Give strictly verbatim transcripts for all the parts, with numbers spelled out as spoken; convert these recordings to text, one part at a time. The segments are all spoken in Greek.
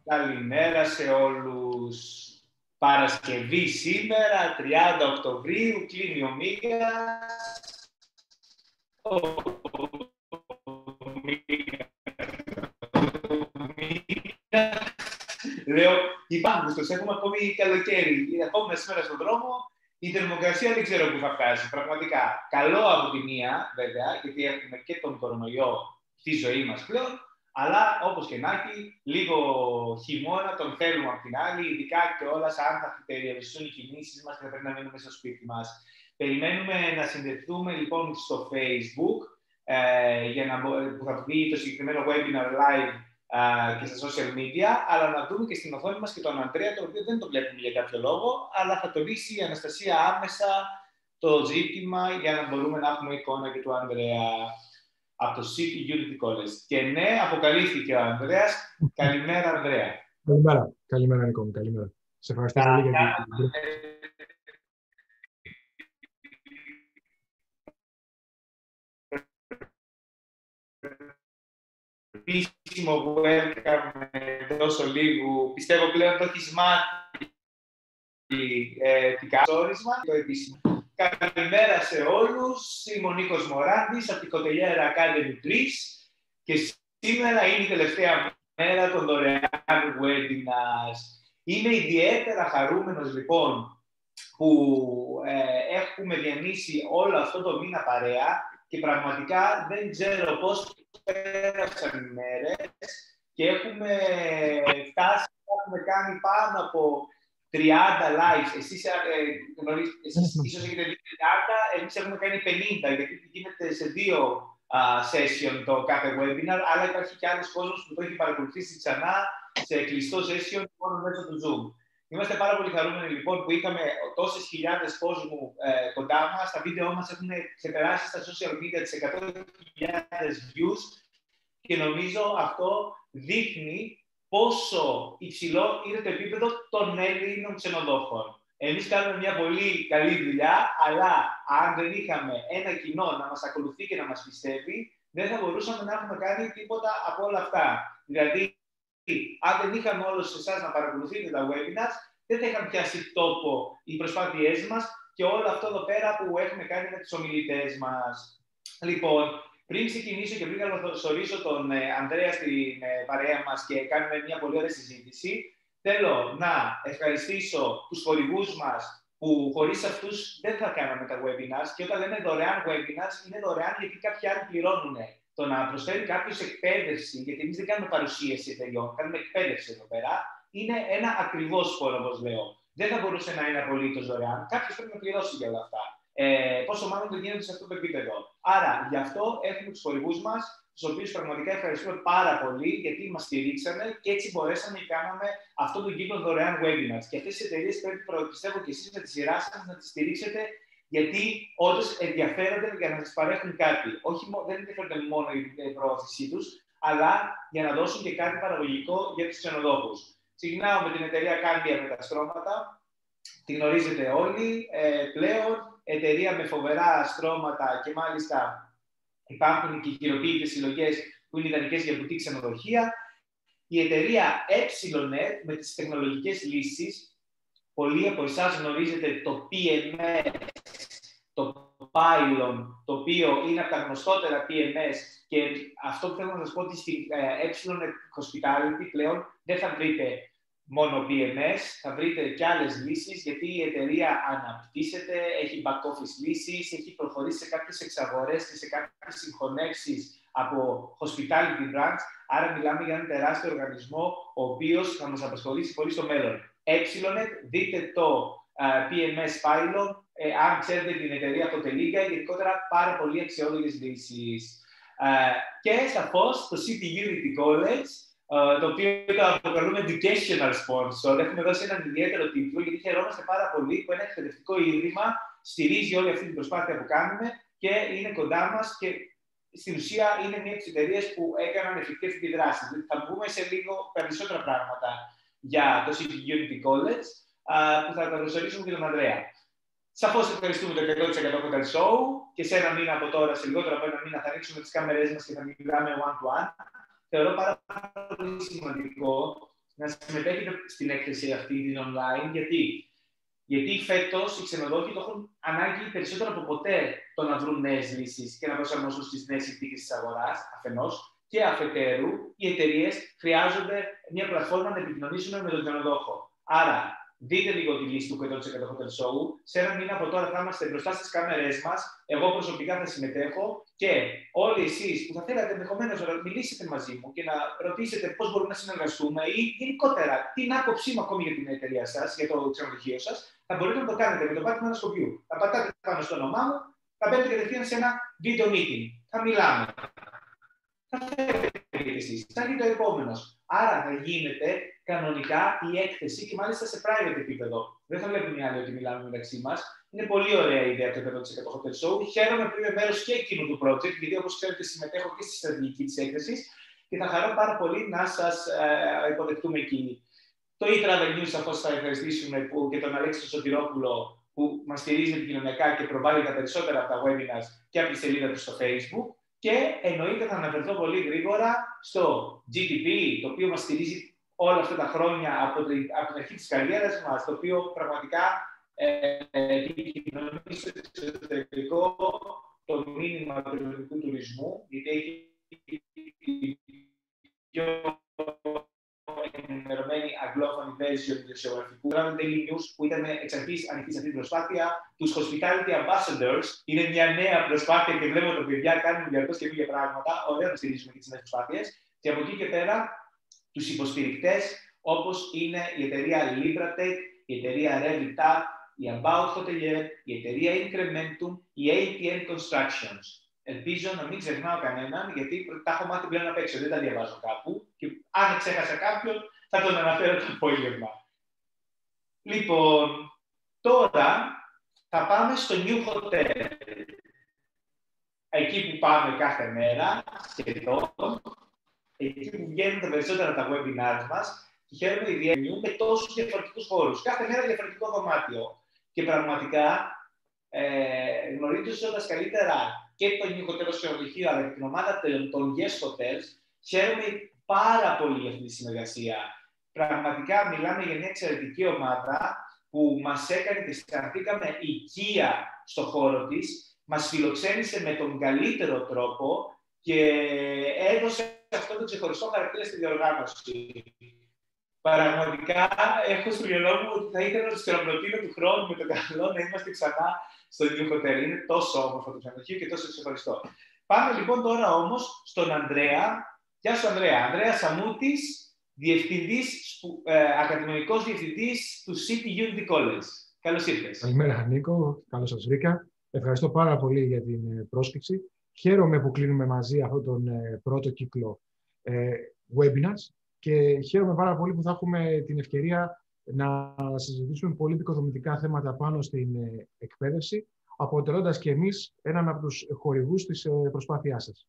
Καλημέρα σε όλους. Παρασκευή σήμερα, τριάντα Οκτωβρίου, κλείνει ο μήγας. Λέω, υπάρχουν, τους έχουμε ακόμη καλοκαίρι. Ακόμα σήμερα στον δρόμο, η θερμοκρασία δεν ξέρω πού θα φτάσει. Πραγματικά, καλό από τη μία, βέβαια, γιατί έχουμε και τον κορονοϊό στη ζωή μας πλέον. Αλλά όπως και να έχει, λίγο χειμώνα τον θέλουμε από την άλλη, ειδικά και όλα αν θα περιοριστούν οι κινήσεις μας και θα πρέπει να μείνουμε στο σπίτι μας. Περιμένουμε να συνδεθούμε λοιπόν στο Facebook, ε, για να, που θα βγει το συγκεκριμένο webinar live ε, και στα social media, αλλά να δούμε και στην οθόνη μας και τον Ανδρέα, το οποίο δεν το βλέπουμε για κάποιο λόγο, αλλά θα το λύσει η Αναστασία άμεσα το ζήτημα για να μπορούμε να έχουμε εικόνα και του Ανδρέα. Από το City Unity College. Και ναι, αποκαλύφθηκε ο Ανδρέας. Καλημέρα, Ανδρέα. Καλημέρα. Καλημέρα, Νίκο μου. Καλημέρα. Σε ευχαριστώ πολύ για την... Επίσημο welcome τόσο λίγο. Πιστεύω πλέον το έχεις μάθει ε, τι καθόρισμα, το επίσημο. Καλημέρα σε όλους. Είμαι ο Νίκος Μωράντης από την Κοτελιέρα Academy τρία και σήμερα είναι η τελευταία μέρα των δωρεάν webinars. Είμαι ιδιαίτερα χαρούμενος λοιπόν που ε, έχουμε διανύσει όλο αυτό το μήνα παρέα και πραγματικά δεν ξέρω πώς πέρασαν οι μέρες και έχουμε φτάσει, έχουμε κάνει πάνω από τριάντα lives. Εσείς, ε, γνωρίζετε, εσείς ίσως έχετε δει τριάντα, εμείς έχουμε κάνει πενήντα, γιατί γίνεται σε δύο uh, session το κάθε webinar, αλλά υπάρχει και άλλος κόσμος που το έχει παρακολουθήσει ξανά σε κλειστό session μόνο μέσω του Zoom. Είμαστε πάρα πολύ χαρούμενοι λοιπόν που είχαμε τόσες χιλιάδες κόσμου ε, κοντά μας. Τα βίντεο μας έχουν ξεπεράσει στα social media τις εκατό χιλιάδες views και νομίζω αυτό δείχνει πόσο υψηλό είναι το επίπεδο των Έλληνων ξενοδόχων. Εμείς κάνουμε μια πολύ καλή δουλειά, αλλά αν δεν είχαμε ένα κοινό να μας ακολουθεί και να μας πιστεύει, δεν θα μπορούσαμε να έχουμε κάνει τίποτα από όλα αυτά. Δηλαδή, αν δεν είχαμε όλους εσάς να παρακολουθείτε τα webinars, δεν θα είχαν πιάσει τόπο οι προσπάθειές μας και όλο αυτό εδώ πέρα που έχουμε κάνει με τους ομιλητές μας. Λοιπόν, πριν ξεκινήσω και πριν καλωσορίσω τον ε, Ανδρέα στην ε, παρέα μας και κάνουμε μια πολύ ωραία συζήτηση, θέλω να ευχαριστήσω τους χορηγούς μας που χωρίς αυτούς δεν θα κάναμε τα webinars και όταν λέμε δωρεάν webinars είναι δωρεάν γιατί κάποιοι άλλοι πληρώνουν. Το να προσφέρει κάποιος εκπαίδευση, γιατί εμείς δεν κάνουμε παρουσίαση εταιριών, κάνουμε εκπαίδευση εδώ πέρα, είναι ένα ακριβώς φόρο, όπως λέω. Δεν θα μπορούσε να είναι απολύτως δωρεάν. Κάποιος πρέπει να πληρώσει για όλα αυτά. Ε, πόσο μάλλον δεν γίνεται σε αυτό το επίπεδο. Άρα, γι' αυτό έχουμε τους χορηγούς μας, τους οποίους πραγματικά ευχαριστούμε πάρα πολύ, γιατί μας στηρίξανε και έτσι μπορέσαμε και κάναμε αυτό το κύκλο δωρεάν webinars. Και αυτές τις εταιρείες πρέπει, πιστεύω και εσείς με τη σειρά σας, να τις στηρίξετε, γιατί όντως ενδιαφέρονται για να σας παρέχουν κάτι. Όχι, δεν ενδιαφέρονται μόνο η προώθησή τους, αλλά για να δώσουν και κάτι παραγωγικό για τους ξενοδόχους. Ξεκινάω με την εταιρεία Κάμπια με τα στρώματα. Τη γνωρίζετε όλοι ε, πλέον. Εταιρεία με φοβερά στρώματα και μάλιστα υπάρχουν και χειροποίητες συλλογές που είναι ιδανικές για μπουτίκ ξενοδοχεία. Η εταιρεία EpsilonNet με τις τεχνολογικές λύσεις. Πολλοί από εσάς γνωρίζετε το πι εμ ες, το Pylon, το οποίο είναι από τα γνωστότερα πι εμ ες και αυτό που θέλω να σας πω ότι στην EpsilonNet Hospitality πλέον δεν θα βρείτε μόνο πι εμ ες, θα βρείτε και άλλες λύσεις, γιατί η εταιρεία αναπτύσσεται, έχει back office λύσεις, έχει προχωρήσει σε κάποιες εξαγορές και σε κάποιες συγχωνεύσεις από hospitality brands, άρα μιλάμε για έναν τεράστιο οργανισμό, ο οποίος θα μας απασχολήσει πολύ στο μέλλον. EpsilonNet, δείτε το uh, πι εμ ες Pylon, ε, αν ξέρετε την εταιρεία από το Τελίγκα, γενικότερα πάρα πολύ αξιόλογες λύσεις. Uh, και σαφώς το City Unity College, Uh, το οποίο το αποκαλούμε Educational Sponsor. Έχουμε δώσει έναν ιδιαίτερο τίτλο, γιατί χαιρόμαστε πάρα πολύ που ένα εκπαιδευτικό ίδρυμα στηρίζει όλη αυτή την προσπάθεια που κάνουμε και είναι κοντά μας και στην ουσία είναι μια από τις εταιρείες που έκαναν εφικτή αυτή τη δράση. Θα πούμε σε λίγο περισσότερα πράγματα για το City Unity College, uh, που θα καλωσορίσουμε και τον Ανδρέα. Σαφώς ευχαριστούμε το εκατό τοις εκατό Hotel Show και σε ένα μήνα από τώρα, σε λιγότερο από ένα μήνα, θα ανοίξουμε τις κάμερές μας και θα μιλάμε one-to-one. Θεωρώ πάρα πολύ σημαντικό να συμμετέχετε στην έκθεση αυτή την online. Γιατί, Γιατί φέτος οι ξενοδόχοι το έχουν ανάγκη περισσότερο από ποτέ το να βρουν νέες λύσεις και να προσαρμόσουν στις νέες συνθήκες της αγοράς, αφενός, και αφετέρου, οι εταιρείες χρειάζονται μια πλατφόρμα να επικοινωνήσουν με τον ξενοδόχο. Άρα, δείτε λίγο τη λύση του εκατό τοις εκατό Hotel Show. Σε ένα μήνα από τώρα θα είμαστε μπροστά στις κάμερές μας. Εγώ προσωπικά θα συμμετέχω και όλοι εσείς που θα θέλατε ενδεχομένως να μιλήσετε μαζί μου και να ρωτήσετε πώς μπορούμε να συνεργαστούμε ή γενικότερα την άποψή μου ακόμη για την εταιρεία σας, για το ξενοδοχείο σας, θα μπορείτε να το κάνετε με το πάτημα ενός σκοπιού. Θα πατάτε πάνω στο όνομά μου, θα μπαίνετε κατευθείαν σε ένα video meeting. Θα μιλάμε. Θα φέρετε εσείς. Θα είναι το επόμενο. Άρα θα γίνεται κανονικά η έκθεση και μάλιστα σε private επίπεδο. Δεν θα βλέπουν οι άλλοι ότι μιλάμε μεταξύ μας. Είναι πολύ ωραία η ιδέα του εκατό τοις εκατό Hotel Show. Χαίρομαι που είμαι μέρος και εκείνου του project, γιατί όπως ξέρετε συμμετέχω και στη στρατηγική της έκθεσης και θα χαρώ πάρα πολύ να σας ε, υποδεχτούμε εκεί. Το e-Travel News, σαφώς θα ευχαριστήσουμε που, και τον Αλέξη Σωτηρόπουλο που μας στηρίζει επικοινωνιακά και προβάλλει τα περισσότερα από τα webinars και από τη σελίδα του στο Facebook. Και εννοείται θα αναφερθώ πολύ γρήγορα στο τζι τι πι, το οποίο μας στηρίζει όλα αυτά τα χρόνια από την, από την αρχή της καριέρας μας, το οποίο πραγματικά επικοινωνεί ε, στο εξωτερικό το μήνυμα του ελληνικού τουρισμού, γιατί έχει πιο ενημερωμένη αγγλόφωνη version του δημοσιογραφικού. Travel Daily News, που ήταν εξ αρχής ανοιχτή σε αυτή την προσπάθεια. Τους Hospitality Ambassadors είναι μια νέα προσπάθεια και βλέπω ότι τα παιδιά κάνουν διαρκώς και καινούργια πράγματα. Ωραία να στηρίζουμε και τις νέες προσπάθειες. Και από εκεί και πέρα, τους υποστηρικτές, όπως είναι η εταιρεία Libratech, η εταιρεία Revitat, η About Hotelier, η εταιρεία Incrementum, η έι πι εν Constructions. Ελπίζω να μην ξεχνάω κανέναν, γιατί τα έχω μάθει πλέον απ' έξω, δεν τα διαβάζω κάπου. Και αν ξέχασα κάποιον, θα τον αναφέρω το απόγευμα. Λοιπόν, τώρα θα πάμε στο New Hotel. Εκεί που πάμε κάθε μέρα, σχεδόν, εκεί που βγαίνουν τα περισσότερα τα webinars μας, και χαίρομαι ιδιαίτερα με τόσους διαφορετικούς χώρους. Κάθε μέρα διαφορετικό δωμάτιο. Και πραγματικά, ε, γνωρίζοντας καλύτερα και το New Hotel ως ξενοδοχείο, αλλά και την ομάδα των Guest Hotels, χαίρομαι πάρα πολύ για αυτή τη συνεργασία. Πραγματικά μιλάμε για μια εξαιρετική ομάδα που μας έκανε και αισθανθήκαμε οικία στο χώρο της, μας φιλοξένησε με τον καλύτερο τρόπο και έδωσε αυτό το ξεχωριστό χαρακτήρα στη διοργάνωση. Πραγματικά έχω στο μυαλό μου ότι θα ήθελα να τους χειροκροτήσω του χρόνου με το καλό να είμαστε ξανά στο New Hotel. Είναι τόσο όμορφο το ξενοδοχείο και τόσο ξεχωριστό. Πάμε λοιπόν τώρα όμως στον Ανδρέα. Γεια σου, Ανδρέα. Ανδρέα Σαμούτης, διευθυντής, ε, ακαδημαϊκός διευθυντής του City Unity College. Καλώς ήρθες. Καλημέρα, Νίκο. Καλώς σας βρήκα. Ευχαριστώ πάρα πολύ για την πρόσκληση. Χαίρομαι που κλείνουμε μαζί αυτόν τον ε, πρώτο κύκλο ε, webinars και χαίρομαι πάρα πολύ που θα έχουμε την ευκαιρία να συζητήσουμε πολύ επικοδομητικά θέματα πάνω στην ε, εκπαίδευση, αποτελώντας και εμείς έναν από τους χορηγούς της ε, προσπάθειάς σας.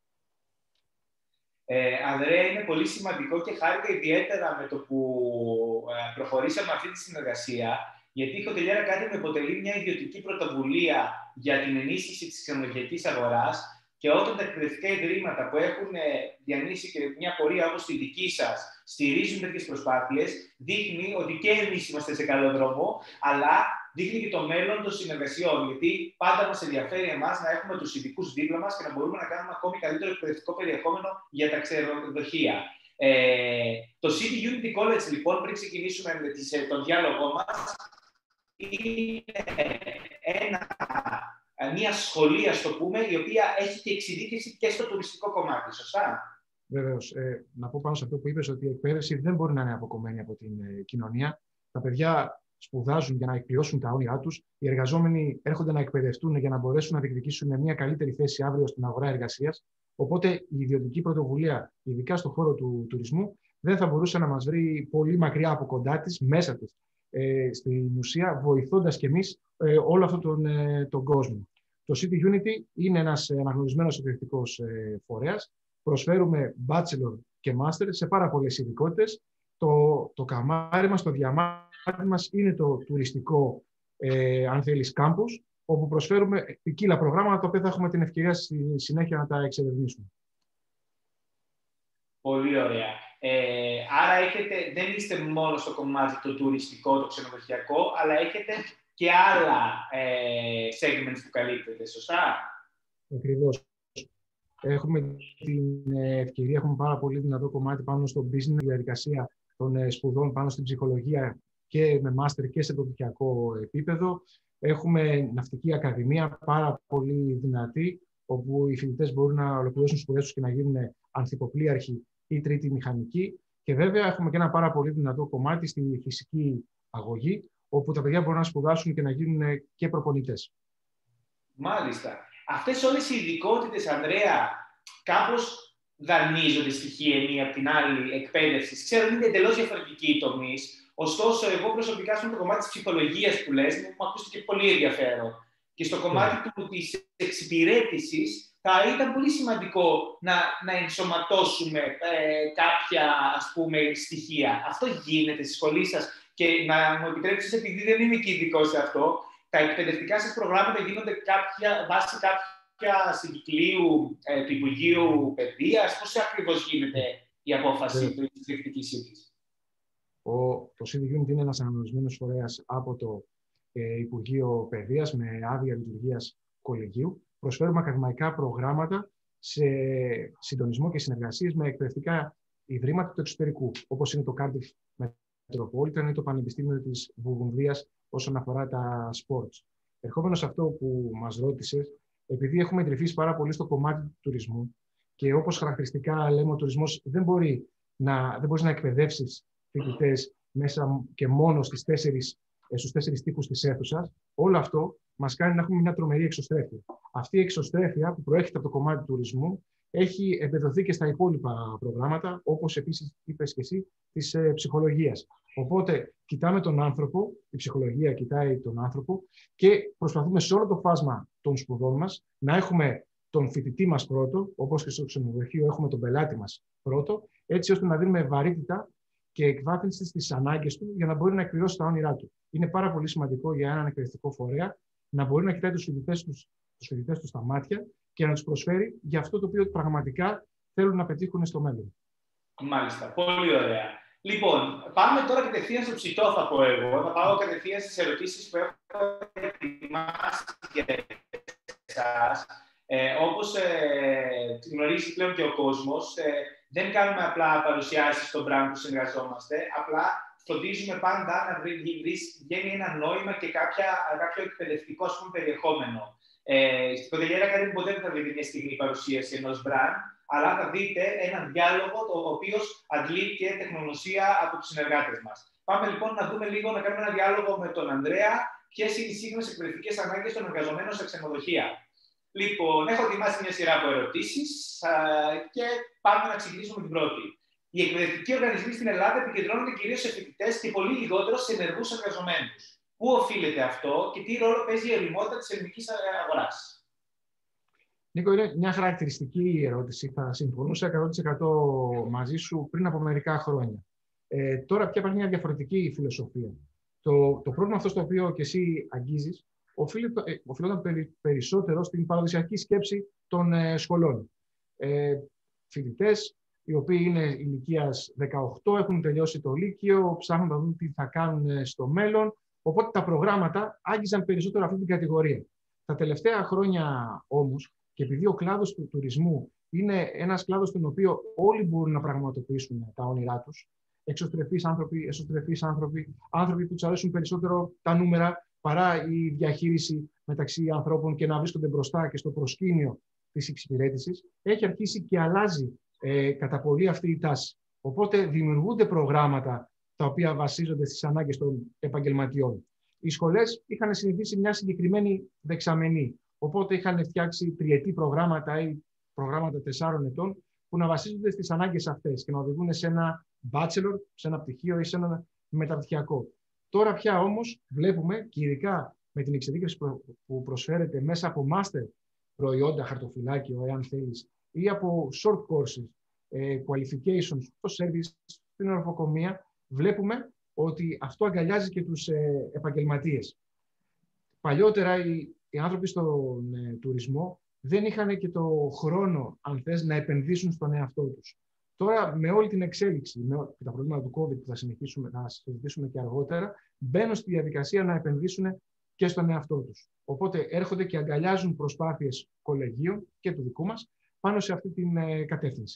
Ε, Ανδρέα, είναι πολύ σημαντικό και χάρηκα ιδιαίτερα με το που ε, προχωρήσαμε αυτή τη συνεργασία, γιατί η Hotelier Academy αποτελεί μια ιδιωτική πρωτοβουλία για την ενίσχυση της ξενοδοχειακής αγοράς και όταν τα εκπαιδευτικά ιδρύματα που έχουν διανύσει και μια πορεία όπως τη δική σας στηρίζουν τέτοιες προσπάθειες, δείχνει ότι και εμείς είμαστε σε καλό δρόμο, αλλά δείχνει και το μέλλον των συνεργασιών. Γιατί πάντα μας ενδιαφέρει εμάς να έχουμε τους ειδικούς δίπλα μας και να μπορούμε να κάνουμε ακόμη καλύτερο εκπαιδευτικό περιεχόμενο για τα ξενοδοχεία. Ε, το City Unity College, λοιπόν, πριν ξεκινήσουμε με τις, τον διάλογό μας, είναι ένα, μια σχολή, ας το πούμε, η οποία έχει και εξειδίκευση και στο τουριστικό κομμάτι. Σωστά? Βεβαίως. Ε, να πω πάνω σε αυτό που είπες, ότι η εκπαίδευση δεν μπορεί να είναι αποκομμένη από την ε, κοινωνία. Τα παιδιά σπουδάζουν για να εκπληρώσουν τα όνειρά τους. Οι εργαζόμενοι έρχονται να εκπαιδευτούν για να μπορέσουν να διεκδικήσουν μια καλύτερη θέση αύριο στην αγορά εργασίας. Οπότε η ιδιωτική πρωτοβουλία, ειδικά στον χώρο του τουρισμού, δεν θα μπορούσε να μας βρει πολύ μακριά από κοντά της, μέσα της, ε, στην ουσία, βοηθώντας κι εμείς ε, όλο αυτόν τον, ε, τον κόσμο. Το City Unity είναι ένας αναγνωρισμένος εκπαιδευτικός ε, φορέας. Προσφέρουμε bachelor και master σε πάρα πολλές ειδικότητες. Το, το καμάρι μας, το διαμάτι μας είναι το τουριστικό, ε, αν θέλεις, campus, όπου προσφέρουμε ποικίλα προγράμματα, τα οποία θα έχουμε την ευκαιρία στη συνέχεια να τα εξερευνήσουμε. Πολύ ωραία. Ε, άρα έχετε, δεν είστε μόνο στο κομμάτι το τουριστικό, το ξενοδοχειακό, αλλά έχετε και άλλα ε, segments που καλύπτετε, σωστά? Ακριβώς. Έχουμε την ευκαιρία, έχουμε πάρα πολύ δυνατό κομμάτι πάνω στο business, τη διαδικασία των σπουδών πάνω στην ψυχολογία και με μάστερ και σε πρωτοτυπιακό επίπεδο. Έχουμε ναυτική ακαδημία, πάρα πολύ δυνατή, όπου οι φοιτητές μπορούν να ολοκληρώσουν τις σπουδές τους και να γίνουν ανθιποπλοίαρχοι ή τρίτη μηχανική. Και βέβαια έχουμε και ένα πάρα πολύ δυνατό κομμάτι στη φυσική αγωγή, όπου τα παιδιά μπορούν να σπουδάσουν και να γίνουν και προπονητές. Μάλιστα. Αυτές όλες οι ειδικότητες, Ανδρέα, κάπως δανείζονται στοιχεία η μία από την άλλη εκπαίδευση. Ξέρω ότι είναι εντελώς διαφορετικοί οι τομείς. Ωστόσο, εγώ προσωπικά στο κομμάτι της ψυχολογίας που λες, μου ακούστηκε πολύ ενδιαφέρον. Και στο κομμάτι yeah. του, της εξυπηρέτησης, θα ήταν πολύ σημαντικό να, να ενσωματώσουμε ε, κάποια, ας πούμε, στοιχεία. Αυτό γίνεται στη σχολή σας και να μου επιτρέψεις, επειδή δεν είμαι και ειδικός σε αυτό, τα εκπαιδευτικά σας προγράμματα γίνονται κάποια, βάσει κάποια συγκυκλίου ε, του Υπουργείου Παιδείας. Πώς ακριβώς γίνεται η απόφαση yeah. της διεκτικής σύμβασης? Το σι ντι Unit είναι ένας αναγνωρισμένος φορέας από το ε, Υπουργείο Παιδείας με άδεια λειτουργίας κολεγίου. Προσφέρουμε ακαδημαϊκά προγράμματα σε συντονισμό και συνεργασίες με εκπαιδευτικά ιδρύματα του εξωτερικού, όπως είναι το Cardiff Metropolitan ή το Πανεπιστήμιο της Βουργουνδίας όσον αφορά τα sports. Ερχόμενος σε αυτό που μας ρώτησες, επειδή έχουμε εντρυφήσει πάρα πολύ στο κομμάτι του τουρισμού και όπως χαρακτηριστικά λέμε, ο τουρισμός δεν μπορεί να, δεν μπορείς να εκπαιδεύσεις φοιτητές μέσα και μόνο στις τέσσερις, στους τέσσερις τοίχους της αίθουσας, όλο αυτό μας κάνει να έχουμε μια τρομερή εξωστρέφεια. Αυτή η εξωστρέφεια που προέρχεται από το κομμάτι του τουρισμού έχει εμπεδοθεί και στα υπόλοιπα προγράμματα, όπως επίσης είπες και εσύ, της ε, ψυχολογίας. Οπότε, κοιτάμε τον άνθρωπο, η ψυχολογία κοιτάει τον άνθρωπο και προσπαθούμε σε όλο το φάσμα των σπουδών μας να έχουμε τον φοιτητή μας πρώτο, όπως και στο ξενοδοχείο έχουμε τον πελάτη μας πρώτο, έτσι ώστε να δίνουμε βαρύτητα και εκβάθυνση στις ανάγκες του για να μπορεί να εκπληρώσει τα όνειρά του. Είναι πάρα πολύ σημαντικό για έναν εκπαιδευτικό φορέα να μπορεί να κοιτάει τους φοιτητές τους, τους φοιτητές του στα μάτια και να τους προσφέρει για αυτό το οποίο πραγματικά θέλουν να πετύχουν στο μέλλον. Μάλιστα. Πολύ ωραία. Λοιπόν, πάμε τώρα κατευθείαν στο ψητό, θα πω εγώ. Θα πάω κατευθείαν στις ερωτήσεις που έχω ετοιμάσει για εσάς. Ε, όπως ε, γνωρίζει πλέον και ο κόσμος, ε, δεν κάνουμε απλά παρουσιάσεις στον brand που συνεργαζόμαστε, απλά φροντίζουμε πάντα να βγαίνει ένα νόημα και κάποια, κάποιο εκπαιδευτικό, ας πούμε, περιεχόμενο. Ε, στην Κοντελιέρα Academy ποτέ δεν θα δείτε μια στιγμή παρουσίαση ενός brand, αλλά θα δείτε έναν διάλογο ο οποίος αντλεί και τεχνογνωσία από τους συνεργάτες μας. Πάμε λοιπόν να δούμε λίγο, να κάνουμε ένα διάλογο με τον Ανδρέα, ποιες είναι οι σύγχρονες εκπαιδευτικές ανάγκες των εργαζομένων σε ξενοδοχεία. Λοιπόν, έχω ετοιμάσει μια σειρά από ερωτήσεις και πάμε να ξεκινήσουμε με την πρώτη. Οι εκπαιδευτικοί οργανισμοί στην Ελλάδα επικεντρώνονται κυρίως σε φοιτητές και πολύ λιγότερο σε ενεργούς εργαζομένους. Πού οφείλεται αυτό και τι ρόλο παίζει η ωριμότητα της ελληνικής αγοράς? Νίκο, είναι μια χαρακτηριστική ερώτηση. Θα συμφωνούσα εκατό τοις εκατό μαζί σου πριν από μερικά χρόνια. Ε, τώρα πια υπάρχει μια διαφορετική φιλοσοφία. Το, το πρόβλημα αυτό στο οποίο και εσύ αγγίζεις οφείλονταν περι, περισσότερο στην παραδοσιακή σκέψη των ε, σχολών. Ε, φοιτητές οι οποίοι είναι ηλικίας δεκαοκτώ, έχουν τελειώσει το λύκειο, ψάχνουν να δουν τι θα κάνουν στο μέλλον. Οπότε τα προγράμματα άγγιζαν περισσότερο αυτή την κατηγορία. Τα τελευταία χρόνια όμως, και επειδή ο κλάδος του τουρισμού είναι ένας κλάδος στον οποίο όλοι μπορούν να πραγματοποιήσουν τα όνειρά τους, εξωστρεφείς άνθρωποι, εσωστρεφείς άνθρωποι, άνθρωποι που τους αρέσουν περισσότερο τα νούμερα παρά η διαχείριση μεταξύ ανθρώπων και να βρίσκονται μπροστά και στο προσκήνιο της εξυπηρέτησης, έχει αρχίσει και αλλάζει ε, κατά πολύ αυτή η τάση. Οπότε δημιουργούνται προγράμματα τα οποία βασίζονται στις ανάγκες των επαγγελματιών. Οι σχολές είχαν συνηθίσει μια συγκεκριμένη δεξαμενή. Οπότε είχαν φτιάξει τριετή προγράμματα ή προγράμματα τεσσάρων ετών που να βασίζονται στις ανάγκες αυτές και να οδηγούν σε ένα bachelor, σε ένα πτυχίο ή σε ένα μεταπτυχιακό. Τώρα πια όμως βλέπουμε, και ειδικά με την εξειδίκευση που προσφέρεται μέσα από master προϊόντα, χαρτοφυλάκιο, εάν θέλεις, ή από short courses, qualifications, το service, στην ορθοκομεία, βλέπουμε ότι αυτό αγκαλιάζει και τους ε, επαγγελματίες. Παλιότερα οι, οι άνθρωποι στον ε, τουρισμό δεν είχαν και το χρόνο, αν θες, να επενδύσουν στον εαυτό τους. Τώρα, με όλη την εξέλιξη με τα προβλήματα του COVID που θα συνεχίσουμε να συζητήσουμε και αργότερα, μπαίνουν στη διαδικασία να επενδύσουν και στον εαυτό τους. Οπότε έρχονται και αγκαλιάζουν προσπάθειες κολεγίων και του δικού μας πάνω σε αυτή την ε, κατεύθυνση.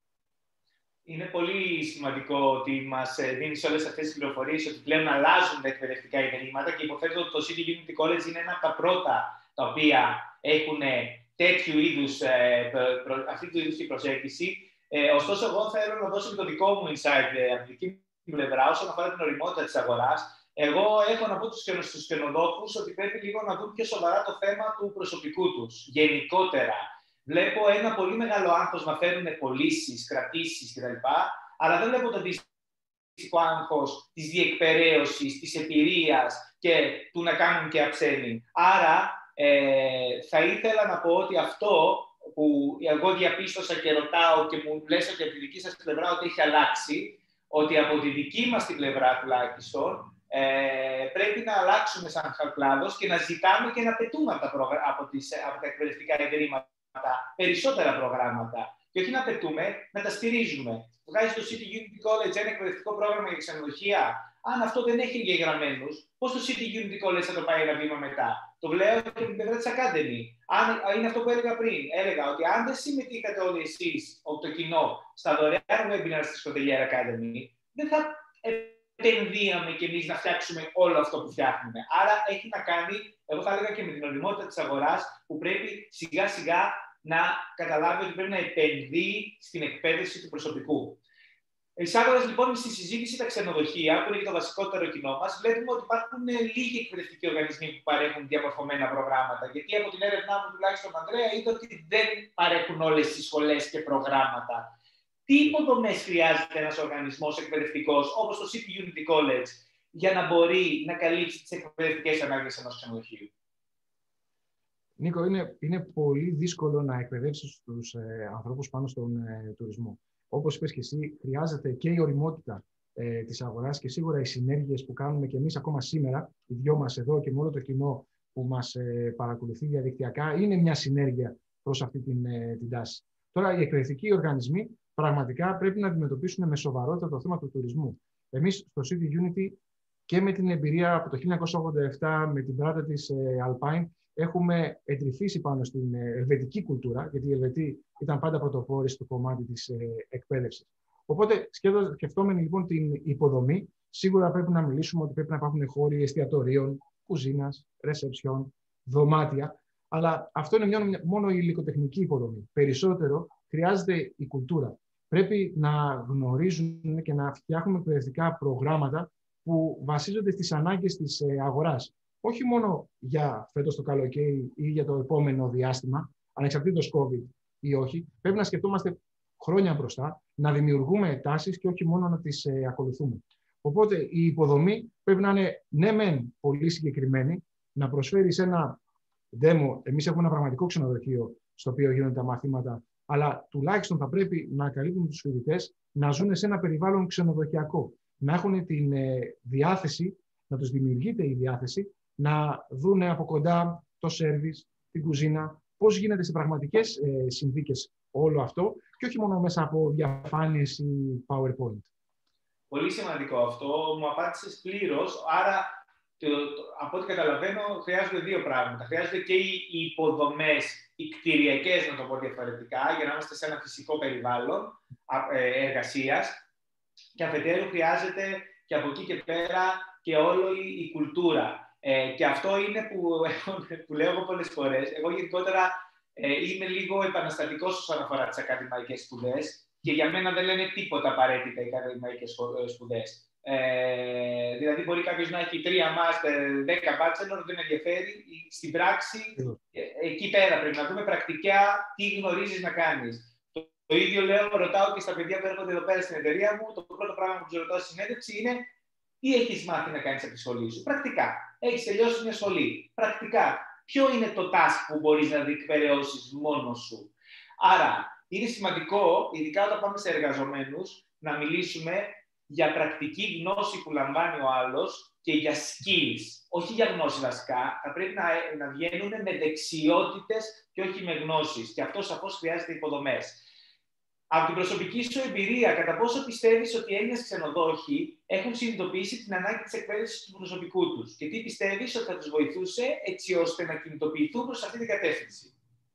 Είναι πολύ σημαντικό ότι μας δίνεις όλες αυτές τις πληροφορίες, ότι πλέον αλλάζουν τα εκπαιδευτικά ιδρύματα και υποθέτω ότι το City Unity College είναι ένα από τα πρώτα τα οποία έχουν τέτοιου είδους, αυτή του είδους την προσέγγιση. Ε, ωστόσο, εγώ θέλω να δώσω και το δικό μου insight από την δική μου πλευρά όσον αφορά την ωριμότητα της αγοράς. Εγώ έχω να πω στους ξενοδόχους ότι πρέπει λίγο να δουν πιο σοβαρά το θέμα του προσωπικού τους, γενικότερα. Βλέπω ένα πολύ μεγάλο άγχος να φέρουν πωλήσεις, κρατήσεις κτλ. Αλλά δεν βλέπω το αντίστοιχο άγχος της διεκπεραίωσης, της εμπειρίας και του να κάνουν και upselling. Άρα, ε, θα ήθελα να πω ότι αυτό που εγώ διαπίστωσα και ρωτάω και μου λες και από τη δική σας πλευρά ότι έχει αλλάξει, ότι από τη δική μας την πλευρά τουλάχιστον, Ε, πρέπει να αλλάξουμε σαν κλάδος και να ζητάμε και να πετούμε από τα, προγρα... από τις... από τα εκπαιδευτικά ιδρύματα περισσότερα προγράμματα. Και όχι να πετούμε, να τα στηρίζουμε. Βγάζει το City Unity College ένα εκπαιδευτικό πρόγραμμα για ξενοδοχεία. Αν αυτό δεν έχει εγγεγραμμένους, πώς το City Unity College θα το πάει ένα βήμα μετά? Το λέω και από την πλευρά της Academy. Αν, είναι αυτό που έλεγα πριν. Έλεγα ότι αν δεν συμμετείχατε όλοι εσείς, το κοινό, στα δωρεάν webinars της Hotelier Academy, δεν θα επενδύαμε κι εμείς να φτιάξουμε όλο αυτό που φτιάχνουμε. Άρα έχει να κάνει, εγώ θα έλεγα και με την ωριμότητα της αγοράς, που πρέπει σιγά σιγά να καταλάβει ότι πρέπει να επενδύει στην εκπαίδευση του προσωπικού. Εισάγοντας λοιπόν στη συζήτηση τα ξενοδοχεία, που είναι και το βασικότερο κοινό μας, βλέπουμε ότι υπάρχουν λίγοι εκπαιδευτικοί οργανισμοί που παρέχουν διαμορφωμένα προγράμματα. Γιατί από την έρευνά μου, τουλάχιστον, Ανδρέα, είδα ότι δεν παρέχουν όλες τις σχολές και προγράμματα. Τι υποδομές χρειάζεται ένας οργανισμός εκπαιδευτικός, όπως το City Unity College, για να μπορεί να καλύψει τις εκπαιδευτικές ανάγκες ενός ξενοδοχείου? Νίκο, είναι, είναι πολύ δύσκολο να εκπαιδεύσεις τους ε, ανθρώπους πάνω στον ε, τουρισμό. Όπως είπες και εσύ, χρειάζεται και η ωριμότητα ε, της αγοράς και σίγουρα οι συνέργειες που κάνουμε και εμείς ακόμα σήμερα, οι δυο μας εδώ και με όλο το κοινό που μας ε, παρακολουθεί διαδικτυακά, είναι μια συνέργεια προς αυτή την, ε, την τάση. Τώρα, οι εκπαιδευτικοί οργανισμοί πραγματικά πρέπει να αντιμετωπίσουν με σοβαρότητα το θέμα του τουρισμού. Εμείς στο City Unity και με την εμπειρία από το χίλια εννιακόσια ογδόντα επτά με την πράτα της ε, Alpine έχουμε εντρυφήσει πάνω στην ε, ελβετική κουλτούρα, γιατί οι Ελβετοί ήταν πάντα πρωτοπόροι στο κομμάτι της ε, εκπαίδευσης. Οπότε, σκεφτόμενοι λοιπόν την υποδομή, σίγουρα πρέπει να μιλήσουμε ότι πρέπει να υπάρχουν χώροι εστιατορίων, κουζίνας, ρεσεψιόν, δωμάτια. Αλλά αυτό είναι μόνο, μόνο η υλικοτεχνική υποδομή. Περισσότερο χρειάζεται η κουλτούρα. Πρέπει να γνωρίζουν και να φτιάχνουμε εκπαιδευτικά προγράμματα που βασίζονται στις ανάγκες της αγοράς. Όχι μόνο για φέτος το καλοκαίρι ή για το επόμενο διάστημα, ανεξαρτήτως COVID ή όχι. Πρέπει να σκεφτόμαστε χρόνια μπροστά, να δημιουργούμε τάσεις και όχι μόνο να τις ε, ακολουθούμε. Οπότε η υποδομή πρέπει να είναι ναι μεν πολύ συγκεκριμένη, να προσφέρει σε ένα demo. Εμείς έχουμε ένα πραγματικό ξενοδοχείο στο οποίο γίνονται τα μαθήματα, αλλά τουλάχιστον θα πρέπει να καλύπτουν τους φοιτητές να ζουν σε ένα περιβάλλον ξενοδοχειακό. Να έχουν τη διάθεση, να τους δημιουργείται η διάθεση, να δουν από κοντά το σέρβις, την κουζίνα, πώς γίνεται σε πραγματικές ε, συνθήκες όλο αυτό και όχι μόνο μέσα από διαφάνειες ή PowerPoint. Πολύ σημαντικό αυτό. Μου απάντησες πλήρως. Άρα, το, το, από ό,τι καταλαβαίνω, χρειάζονται δύο πράγματα. Χρειάζονται και οι, οι υποδομές, οι κτηριακές, να το πω διαφορετικά, για να είμαστε σε ένα φυσικό περιβάλλον ε, εργασίας. Και αφετέρου χρειάζεται και από εκεί και πέρα και όλη η, η κουλτούρα. Ε, και αυτό είναι που, που λέω εγώ πολλές φορές. Εγώ γενικότερα ε, είμαι λίγο επαναστατικός όσον αφορά τις ακαδημαϊκές σπουδές και για μένα δεν λένε τίποτα απαραίτητα οι ακαδημαϊκές σπουδές. Ε, δηλαδή, μπορεί κάποιος να έχει τρία μάστερ, δέκα bachelor, δεν ενδιαφέρει. Στην πράξη, ε, εκεί πέρα πρέπει να δούμε πρακτικά τι γνωρίζεις να κάνεις. Το, το ίδιο λέω, ρωτάω και στα παιδιά που έρχονται εδώ πέρα στην εταιρεία μου. Το πρώτο πράγμα που τους ρωτάω στη συνέντευξη είναι τι έχεις μάθει να κάνεις από τη σχολή σου. Πρακτικά. Έχεις τελειώσει μια σχολή. Πρακτικά. Ποιο είναι το task που μπορείς να διεκπεραιώσεις μόνος σου. Άρα, είναι σημαντικό, ειδικά όταν πάμε σε εργαζομένους, να μιλήσουμε για πρακτική γνώση που λαμβάνει ο άλλος και για skills. Όχι για γνώση βασικά. Θα πρέπει να, να βγαίνουν με δεξιότητες και όχι με γνώσεις. Και αυτό σαφώς χρειάζεται υποδομές. Από την προσωπική σου εμπειρία, κατά πόσο πιστεύεις ότι οι Έλληνες ξενοδόχοι έχουν συνειδητοποιήσει την ανάγκη της εκπαίδευσης του προσωπικού τους και τι πιστεύεις ότι θα τους βοηθούσε έτσι ώστε να κινητοποιηθούν προς αυτή την κατεύθυνση?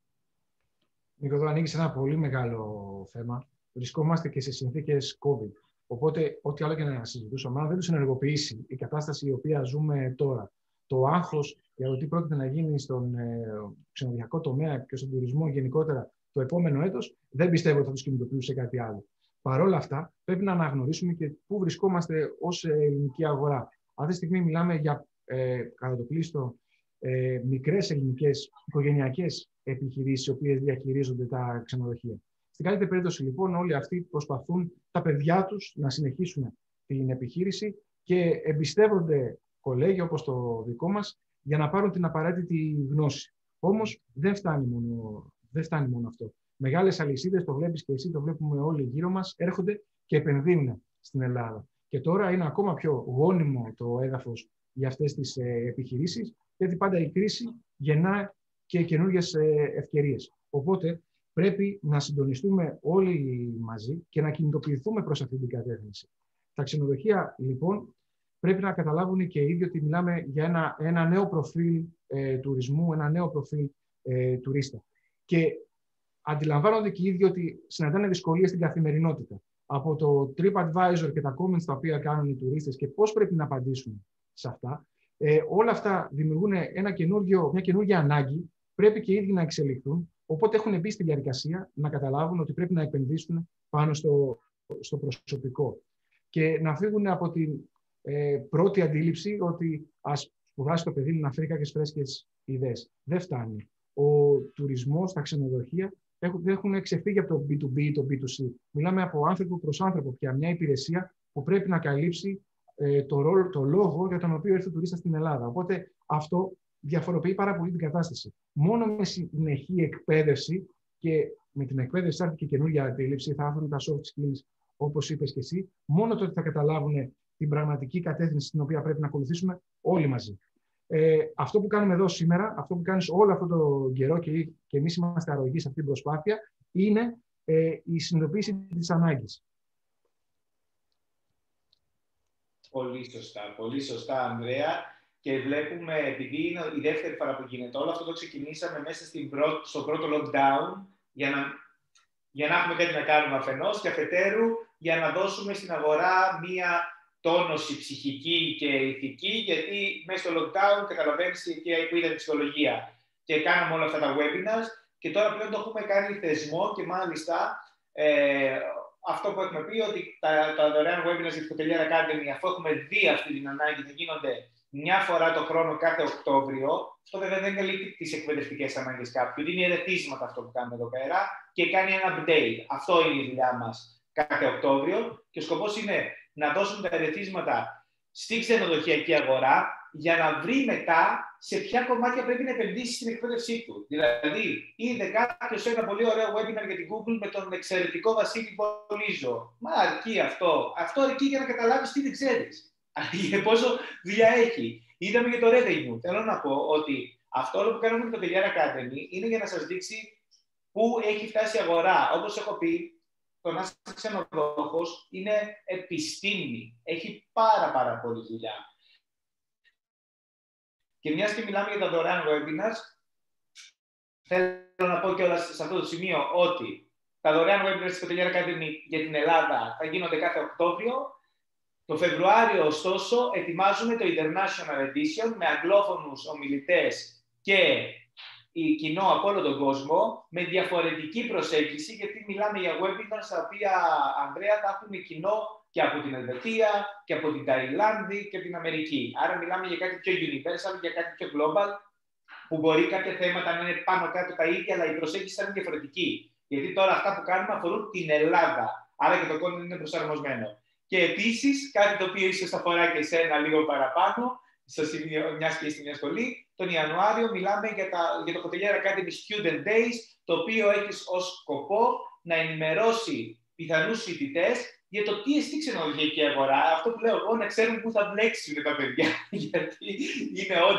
Νίκο, εδώ ανοίγεις ένα πολύ μεγάλο θέμα. Βρισκόμαστε και σε συνθήκες COVID. Οπότε, ό,τι άλλο και να συζητούσαμε, αν δεν τους ενεργοποιήσει η κατάσταση η οποία ζούμε τώρα, το άγχος για το τι πρόκειται να γίνει στον ε, ξενοδοχειακό τομέα και στον τουρισμό γενικότερα το επόμενο έτος, δεν πιστεύω ότι θα τους κινητοποιούσε κάτι άλλο. Παρ' όλα αυτά, πρέπει να αναγνωρίσουμε και πού βρισκόμαστε ως ελληνική αγορά. Αυτή τη στιγμή μιλάμε για ε, κατά το πλήστο ε, μικρές ελληνικές οικογενειακές επιχειρήσεις, οι οποίες διαχειρίζονται τα ξενοδοχεία. Στην καλύτερη περίπτωση, λοιπόν, όλοι αυτοί προσπαθούν τα παιδιά τους να συνεχίσουν την επιχείρηση και εμπιστεύονται κολέγια όπως το δικό μας για να πάρουν την απαραίτητη γνώση. Όμως δεν φτάνει μόνο, δεν φτάνει μόνο αυτό. Μεγάλες αλυσίδες, το βλέπεις και εσύ, το βλέπουμε όλοι γύρω μας, έρχονται και επενδύουν στην Ελλάδα. Και τώρα είναι ακόμα πιο γόνιμο το έδαφος για αυτές τις επιχειρήσεις, γιατί πάντα η κρίση γεννά και καινούργιες ευκαιρίες. Οπότε πρέπει να συντονιστούμε όλοι μαζί και να κινητοποιηθούμε προς αυτή την κατεύθυνση. Τα ξενοδοχεία, λοιπόν, πρέπει να καταλάβουν και οι ίδιοι ότι μιλάμε για ένα, ένα νέο προφίλ ε, τουρισμού, ένα νέο προφίλ ε, τουρίστα. Και αντιλαμβάνονται και οι ίδιοι ότι συναντάνε δυσκολίες στην καθημερινότητα. Από το TripAdvisor και τα comments τα οποία κάνουν οι τουρίστες και πώς πρέπει να απαντήσουν σε αυτά, ε, όλα αυτά δημιουργούν ένα μια καινούργια ανάγκη, πρέπει και οι ίδιοι να εξελιχθούν. Οπότε έχουν μπει στη διαδικασία να καταλάβουν ότι πρέπει να επενδύσουν πάνω στο, στο προσωπικό και να φύγουν από την ε, πρώτη αντίληψη ότι ας σπουδάσει το παιδί να φέρει κάποιες φρέσκες ιδέες. Δεν φτάνει. Ο τουρισμός, τα ξενοδοχεία έχουν, έχουν ξεφύγει από το μπι του μπι ή το μπι του σι. Μιλάμε από άνθρωπο προς άνθρωπο πια, μια υπηρεσία που πρέπει να καλύψει ε, το, ρόλο, το λόγο για τον οποίο ήρθε ο τουρίστας στην Ελλάδα. Οπότε αυτό διαφοροποιεί πάρα πολύ την κατάσταση. Μόνο με συνεχή εκπαίδευση και με την εκπαίδευση θα έρθει και καινούργια αντίληψη, θα έρθουν τα soft skills, όπως είπες και εσύ, μόνο τότε θα καταλάβουν την πραγματική κατεύθυνση στην οποία πρέπει να ακολουθήσουμε όλοι μαζί. Ε, αυτό που κάνουμε εδώ σήμερα, αυτό που κάνεις όλο αυτό το καιρό και, και εμείς είμαστε αρρωγοί σε αυτή την προσπάθεια, είναι ε, η συνειδητοποίηση της ανάγκης. Πολύ σωστά, πολύ σωστά, Ανδρέα. Και βλέπουμε, επειδή είναι η δεύτερη φορά που γίνεται όλο αυτό, το ξεκινήσαμε μέσα στην πρώτη, στο πρώτο lockdown για να, για να έχουμε κάτι να κάνουμε αφενός και αφετέρου για να δώσουμε στην αγορά μία τόνωση ψυχική και ηθική, γιατί μέσα στο lockdown καταλαβαίνεις και που ήταν η ψυχολογία. Και κάναμε όλα αυτά τα webinars και τώρα πλέον το έχουμε κάνει θεσμό και μάλιστα ε, αυτό που έχουμε πει ότι τα, τα δωρεάν webinars για τη Hotelier Academy, αφού έχουμε δει αυτή την ανάγκη, θα γίνονται μια φορά το χρόνο κάθε Οκτώβριο. Αυτό βέβαια δεν καλύπτει τις εκπαιδευτικές ανάγκες κάποιου. Είναι ερεθίσματα αυτό που κάνουμε εδώ πέρα και κάνει ένα update. Αυτό είναι η δουλειά μας κάθε Οκτώβριο. Και ο σκοπός είναι να δώσουμε τα ερεθίσματα στη ξενοδοχειακή αγορά για να βρει μετά σε ποια κομμάτια πρέπει να επενδύσει στην εκπαίδευσή του. Δηλαδή, είδε κάποιος ένα πολύ ωραίο webinar για την Google με τον εξαιρετικό Βασίλη Πολύζο. Μα αρκεί αυτό. Αυτό αρκεί για να καταλάβεις τι δεν ξέρεις. Πόσο δουλειά έχει. Είδαμε για το revenue. Θέλω να πω ότι αυτό όλο που κάνουμε με το Hotelier Academy είναι για να σας δείξει πού έχει φτάσει η αγορά. Όπως έχω πει, το να είσαι ξενοδόχος είναι επιστήμη. Έχει πάρα πάρα πολλή δουλειά. Και μιας και μιλάμε για τα δωρεάν webinars, θέλω να πω κιόλας σε αυτό το σημείο ότι τα δωρεάν webinars της Hotelier Academy για την Ελλάδα θα γίνονται κάθε Οκτώβριο. Το Φεβρουάριο, ωστόσο, ετοιμάζουμε το International Edition με αγγλόφωνους ομιλητές και η κοινό από όλο τον κόσμο με διαφορετική προσέγγιση, γιατί μιλάμε για webinars τα οποία, Ανδρέα, θα έχουν κοινό και από την Ελβετία και από την Ταϊλάνδη και την Αμερική. Άρα μιλάμε για κάτι πιο universal, για κάτι πιο global, που μπορεί κάποια θέματα να είναι πάνω κάτω τα ίδια, αλλά η προσέγγιση θα είναι διαφορετική. Γιατί τώρα αυτά που κάνουμε αφορούν την Ελλάδα. Άρα και το content είναι προσαρμοσμένο. Και επίσης, κάτι το οποίο ίσως αφορά και εσένα λίγο παραπάνω, στο σημείο, μιας και είστε μια σχολή, τον Ιανουάριο μιλάμε για, τα, για το Hotelier Academy Student Days, το οποίο έχει ως σκοπό να ενημερώσει πιθανούς φοιτητές για το τι εστί ξενοδοχειακή αγορά. Αυτό που λέω εγώ, να ξέρουν πού θα μπλέξουν τα παιδιά, γιατί είναι όντως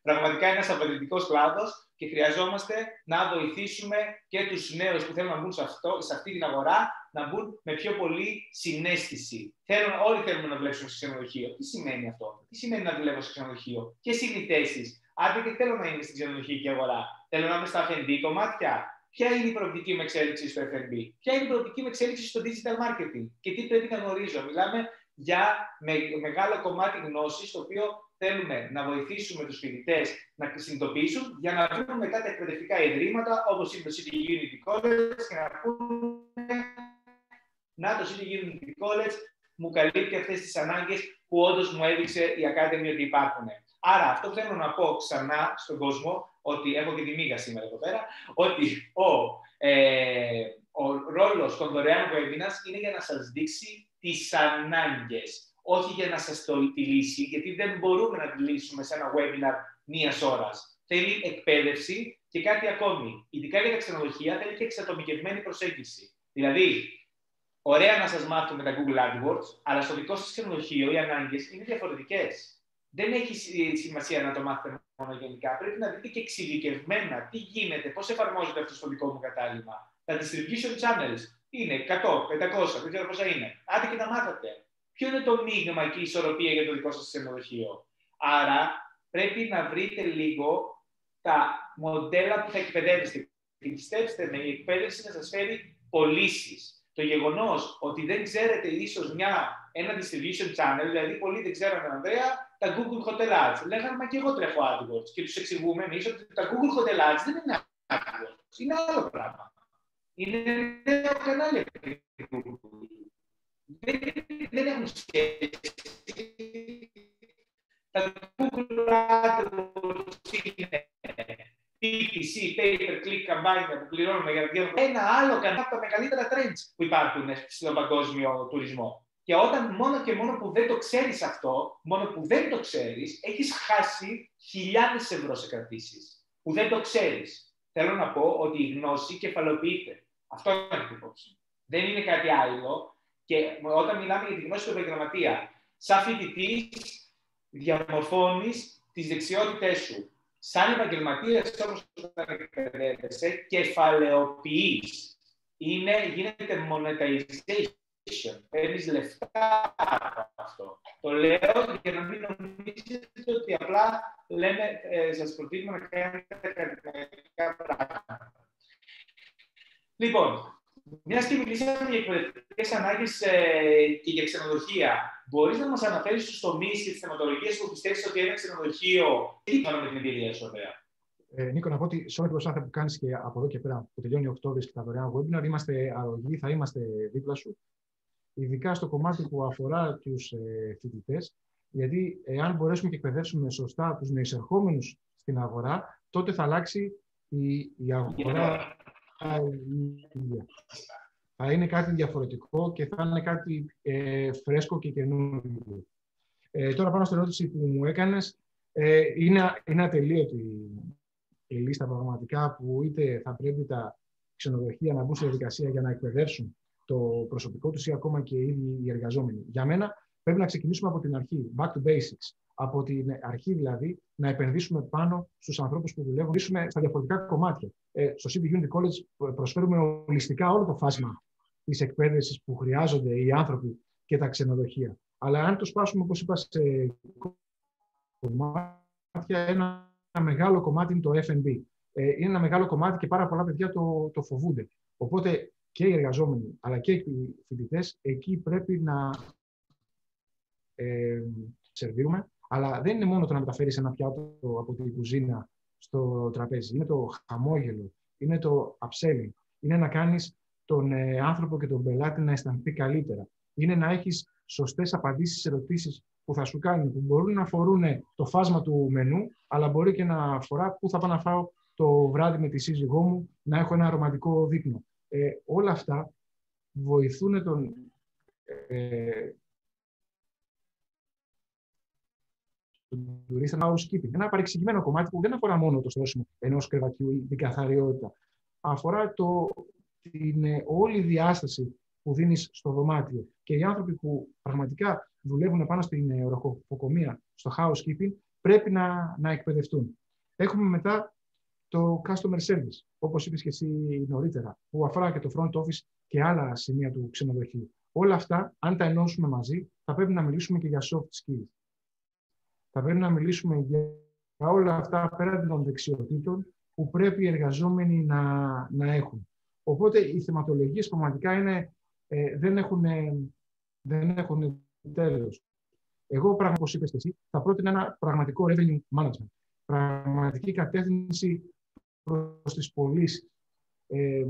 Πραγματικά είναι ένας απαιτητικός κλάδος και χρειαζόμαστε να βοηθήσουμε και τους νέους που θέλουν να μπουν σε, αυτό, σε αυτή την αγορά να μπουν με πιο πολύ συναίσθηση. Θέλουν, όλοι θέλουμε να δουλέψουμε σε ξενοδοχείο. Τι σημαίνει αυτό, τι σημαίνει να δουλεύω σε ξενοδοχείο, ποιες είναι οι θέσεις. Άντε και θέλω να είμαι στην ξενοδοχειακή αγορά. Θέλω να είμαι στα εφ εντ μπι κομμάτια. Ποια είναι η προοπτική με εξέλιξη στο εφ εντ μπι, ποια είναι η προοπτική με εξέλιξη στο digital marketing και τι πρέπει να γνωρίζω. Μιλάμε για με, μεγάλο κομμάτι γνώσης, το οποίο θέλουμε να βοηθήσουμε τους φοιτητές να συνειδητοποιήσουν για να βρουν μετά τα εκπαιδευτικά ιδρύματα όπως είναι το City Unity College και να πούνε να το City Unity College μου καλύπτει αυτές τις ανάγκες που όντως μου έδειξε η Academy ότι υπάρχουν. Άρα, αυτό που θέλω να πω ξανά στον κόσμο, ότι έχω και τη Μίγα σήμερα εδώ πέρα, ότι ο, ε, ο ρόλος των δωρεάν webinars είναι για να σας δείξει τις ανάγκες, όχι για να σας το τη λύσει, γιατί δεν μπορούμε να τη λύσουμε σε ένα webinar μίας ώρας. Θέλει εκπαίδευση και κάτι ακόμη. Ειδικά για τα ξενοδοχεία, θέλει και εξατομικευμένη προσέγγιση. Δηλαδή, ωραία να σας μάθουμε τα Google AdWords, αλλά στο δικό σας ξενοδοχείο οι ανάγκες είναι διαφορετικές. Δεν έχει σημασία να το μάθετε μόνο γενικά. Πρέπει να δείτε και εξειδικευμένα τι γίνεται, πώς εφαρμόζεται αυτό στο δικό μου κατάλημα. Τα distribution channels είναι εκατό, πεντακόσια, δεν ξέρω πόσα είναι. Άντε και τα μάθατε. Ποιο είναι το μείγμα και η ισορροπία για το δικό σας ξενοδοχείο. Άρα πρέπει να βρείτε λίγο τα μοντέλα που θα εκπαιδεύεστε. Και πιστέψτε με, η εκπαίδευση θα σας φέρει πωλήσεις. Το γεγονός ότι δεν ξέρετε ίσως μια, ένα distribution channel, δηλαδή πολλοί δεν ξέρανε, Ανδρέα, τα Google Hotel Ads. Λέγανε, μα και εγώ τρέχω AdWords. Και τους εξηγούμε εμείς ότι τα Google Hotel Ads δεν είναι AdWords. Είναι άλλο πράγμα. Είναι νέο κανάλι. Δεν, δεν έχουν σχέση. Τα Google AdWords είναι πι πι σι, pay per click καμπάνια που πληρώνουμε για να βγαίνουμε. Ένα άλλο κανάλι από τα μεγαλύτερα trends που υπάρχουν στον παγκόσμιο τουρισμό. Και όταν μόνο και μόνο που δεν το ξέρεις αυτό, μόνο που δεν το ξέρεις, έχεις χάσει χιλιάδες ευρώ σε κρατήσεις. Που δεν το ξέρεις. Θέλω να πω ότι η γνώση κεφαλοποιείται. Αυτό είναι το υπόψη. Δεν είναι κάτι άλλο. Και όταν μιλάμε για τη γνώση του επαγγελματία, σαν φοιτητής διαμορφώνεις τις δεξιότητές σου. Σαν επαγγελματίας, όμως, όταν εκπαιδεύεσαι, κεφαλαιοποιείς. Είναι, γίνεται monetization. Παίρνεις λεφτά από αυτό. Το λέω για να μην νομίζετε ότι απλά λέμε, ε, σας προτείνουμε να κάνετε ακαδημαϊκά πράγματα. Λοιπόν, μιας και μιλήσαμε για εκπαιδευτικές ανάγκες ε, και για ξενοδοχεία, μπορείς να μας αναφέρεις τους τομείς και τις θεματολογίες που πιστεύεις ότι ένα ξενοδοχείο τι κάνουμε με την εμπειρία σου, ωραία. Ε, Νίκο, να πω ότι σε όλη την προσπάθεια που κάνεις και από εδώ και πέρα, που τελειώνει ο Οκτώβρης και τα δωρεάν webinar, είμαστε αρρωγοί, θα είμαστε δίπλα σου. Ειδικά στο κομμάτι που αφορά τους ε, φοιτητές, γιατί εάν μπορέσουμε και εκπαιδεύσουμε σωστά τους νεοεισερχόμενους στην αγορά, τότε θα αλλάξει η, η αγορά. Θα είναι κάτι διαφορετικό και θα είναι κάτι ε, φρέσκο και καινούργιο. Ε, τώρα πάνω στην ερώτηση που μου έκανες, ε, είναι, είναι ατελείωτη η λίστα πραγματικά που είτε θα πρέπει τα ξενοδοχεία να μπουν σε διαδικασία για να εκπαιδεύσουν το προσωπικό τους ή ακόμα και οι ίδιοι οι εργαζόμενοι. Για μένα πρέπει να ξεκινήσουμε από την αρχή, back to basics. Από την αρχή δηλαδή να επενδύσουμε πάνω στους ανθρώπους που δουλεύουν, επενδύσουμε στα διαφορετικά κομμάτια. Ε, στο City Unity College προσφέρουμε ολιστικά όλο το φάσμα της εκπαίδευσης που χρειάζονται οι άνθρωποι και τα ξενοδοχεία. Αλλά αν το σπάσουμε, όπως είπα, σε κομμάτια, ένα, ένα μεγάλο κομμάτι είναι το εφ εντ μπι. Ε, είναι ένα μεγάλο κομμάτι και πάρα πολλά παιδιά το, το φοβούνται. Οπότε και οι εργαζόμενοι, αλλά και οι φοιτητές, εκεί πρέπει να ε, σερβίρουμε. Αλλά δεν είναι μόνο το να μεταφέρεις ένα πιάτο από την κουζίνα στο τραπέζι. Είναι το χαμόγελο, είναι το upselling, είναι να κάνεις τον ε, άνθρωπο και τον πελάτη να αισθανθεί καλύτερα. Είναι να έχεις σωστές απαντήσεις σε ερωτήσεις που θα σου κάνουν, που μπορούν να αφορούν το φάσμα του μενού, αλλά μπορεί και να αφορά πού θα πάω να φάω το βράδυ με τη σύζυγό μου, να έχω ένα ρομαντικό δείπνο. Ε, όλα αυτά βοηθούν τον ε, τουρίστα housekeeping. Ένα παρεξηγημένο κομμάτι που δεν αφορά μόνο το στρώσιμο ενός κρεβατιού ή την καθαριότητα. Αφορά το, την όλη διάσταση που δίνεις στο δωμάτιο. Και οι άνθρωποι που πραγματικά δουλεύουν πάνω στην οροκοκομεία, στο housekeeping, πρέπει να, να εκπαιδευτούν. Έχουμε μετά το customer service, όπως είπες και εσύ νωρίτερα, που αφορά και το front office και άλλα σημεία του ξενοδοχείου. Όλα αυτά, αν τα ενώσουμε μαζί, θα πρέπει να μιλήσουμε και για soft skills. Θα πρέπει να μιλήσουμε για όλα αυτά πέραν των δεξιοτήτων που πρέπει οι εργαζόμενοι να, να έχουν. Οπότε οι θεματολογίες πραγματικά είναι, ε, δεν έχουν, ε, δεν έχουν τέλος. Εγώ, πραγματικά, όπως είπες και εσύ, θα πρότεινα ένα πραγματικό revenue management. Πραγματική κατεύθυνση προς τις πωλήσεις. Ε,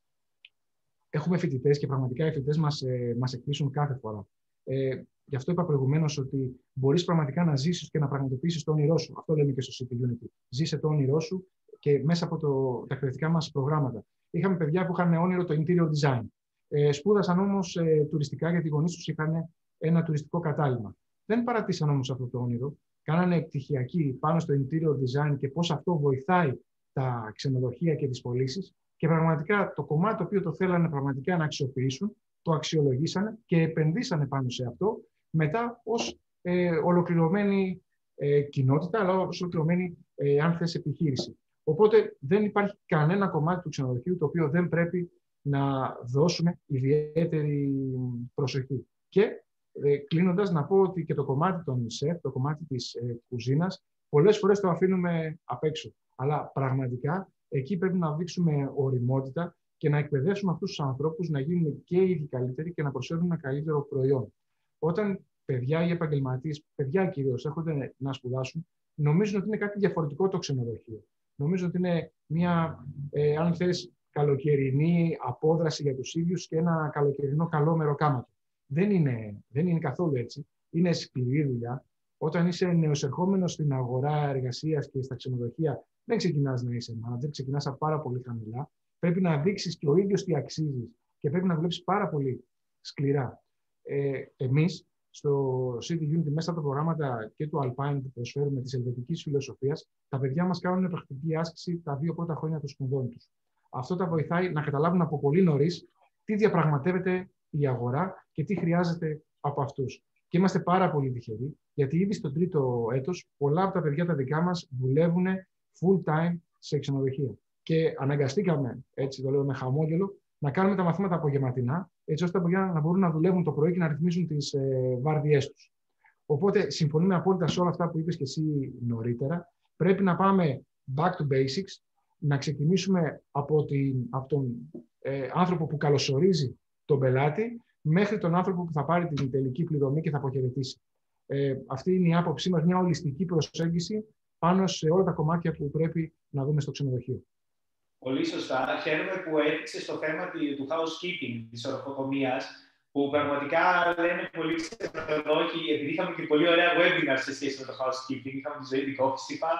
έχουμε φοιτητές και πραγματικά οι φοιτητές μας, ε, μας εκπλήσουν κάθε φορά. Ε, γι' αυτό είπα προηγουμένως ότι μπορείς πραγματικά να ζήσεις και να πραγματοποιήσεις το όνειρό σου. Αυτό λέμε και στο City Unity. Ζήσε το όνειρό σου και μέσα από το, τα εκπαιδευτικά μας προγράμματα. Είχαμε παιδιά που είχαν όνειρο το interior design. Ε, σπούδασαν όμως ε, τουριστικά γιατί οι γονείς τους είχαν ένα τουριστικό κατάλημα. Δεν παρατήσαν όμως αυτό το όνειρο. Κάνανε πτυχιακή πάνω στο interior design και πώς αυτό βοηθάει τα ξενοδοχεία και τις πωλήσεις. Και πραγματικά το κομμάτι το οποίο το θέλανε πραγματικά να αξιοποιήσουν, το αξιολογήσανε και επενδύσανε πάνω σε αυτό μετά ως ε, ολοκληρωμένη ε, κοινότητα, αλλά ως ολοκληρωμένη, ε, αν θες, επιχείρηση. Οπότε δεν υπάρχει κανένα κομμάτι του ξενοδοχείου το οποίο δεν πρέπει να δώσουμε ιδιαίτερη προσοχή. Και ε, κλείνοντας, να πω ότι και το κομμάτι των σεφ, το κομμάτι της ε, κουζίνας, πολλές φορές το αφήνουμε απ' έξω. Αλλά πραγματικά εκεί πρέπει να δείξουμε οριμότητα και να εκπαιδεύσουμε αυτούς τους ανθρώπους να γίνουν και οι ίδιοι καλύτεροι και να προσφέρουν ένα καλύτερο προϊόν. Όταν παιδιά ή επαγγελματίες, παιδιά κυρίως, έρχονται να σπουδάσουν, νομίζουν ότι είναι κάτι διαφορετικό το ξενοδοχείο. Νομίζω ότι είναι μια, ε, αν θες, καλοκαιρινή απόδραση για τους ίδιους και ένα καλοκαιρινό καλό μεροκάματο. Δεν είναι, δεν είναι καθόλου έτσι. Είναι σκληρή δουλειά. Όταν είσαι νεοεισερχόμενος στην αγορά εργασίας και στα ξενοδοχεία, δεν ξεκινάς να είσαι manager, ξεκινάς από πάρα πολύ χαμηλά. Πρέπει να δείξεις και ο ίδιος τι αξίζεις και πρέπει να δουλέψεις πάρα πολύ σκληρά. Ε, εμείς, στο City Unity, μέσα από τα προγράμματα και του Alpine που προσφέρουμε της ελβετικής φιλοσοφίας, τα παιδιά μας κάνουν πρακτική άσκηση τα δύο πρώτα χρόνια των σπουδών τους. Αυτό τα βοηθάει να καταλάβουν από πολύ νωρίς τι διαπραγματεύεται η αγορά και τι χρειάζεται από αυτούς. Και είμαστε πάρα πολύ τυχεροί, γιατί ήδη στο τρίτο έτος πολλά από τα παιδιά τα δικά μας δουλεύουν full-time σε ξενοδοχεία. Και αναγκαστήκαμε, έτσι το λέω με χαμόγελο, να κάνουμε τα μαθήματα απογευματινά, έτσι ώστε τα παιδιά να μπορούν να δουλεύουν το πρωί και να ρυθμίζουν τις ε, βάρδιές τους. Οπότε συμφωνούμε απόλυτα σε όλα αυτά που είπες και εσύ νωρίτερα. Πρέπει να πάμε back to basics, να ξεκινήσουμε από, την, από τον ε, άνθρωπο που καλωσορίζει τον πελάτη μέχρι τον άνθρωπο που θα πάρει την τελική πληρωμή και θα αποχαιρετήσει. Ε, αυτή είναι η άποψή μας, μια ολιστική προσέγγιση πάνω σε όλα τα κομμάτια που πρέπει να δούμε στο ξενοδοχείο. Πολύ σωστά. Χαίρομαι που έδειξε στο θέμα του housekeeping, της ορθοκομείας, που πραγματικά λένε πολλοί ξενοδόχοι, επειδή είχαμε και πολύ ωραία webinar σε σχέση με το housekeeping, είχαμε τη ζωή δικόφυσιπα.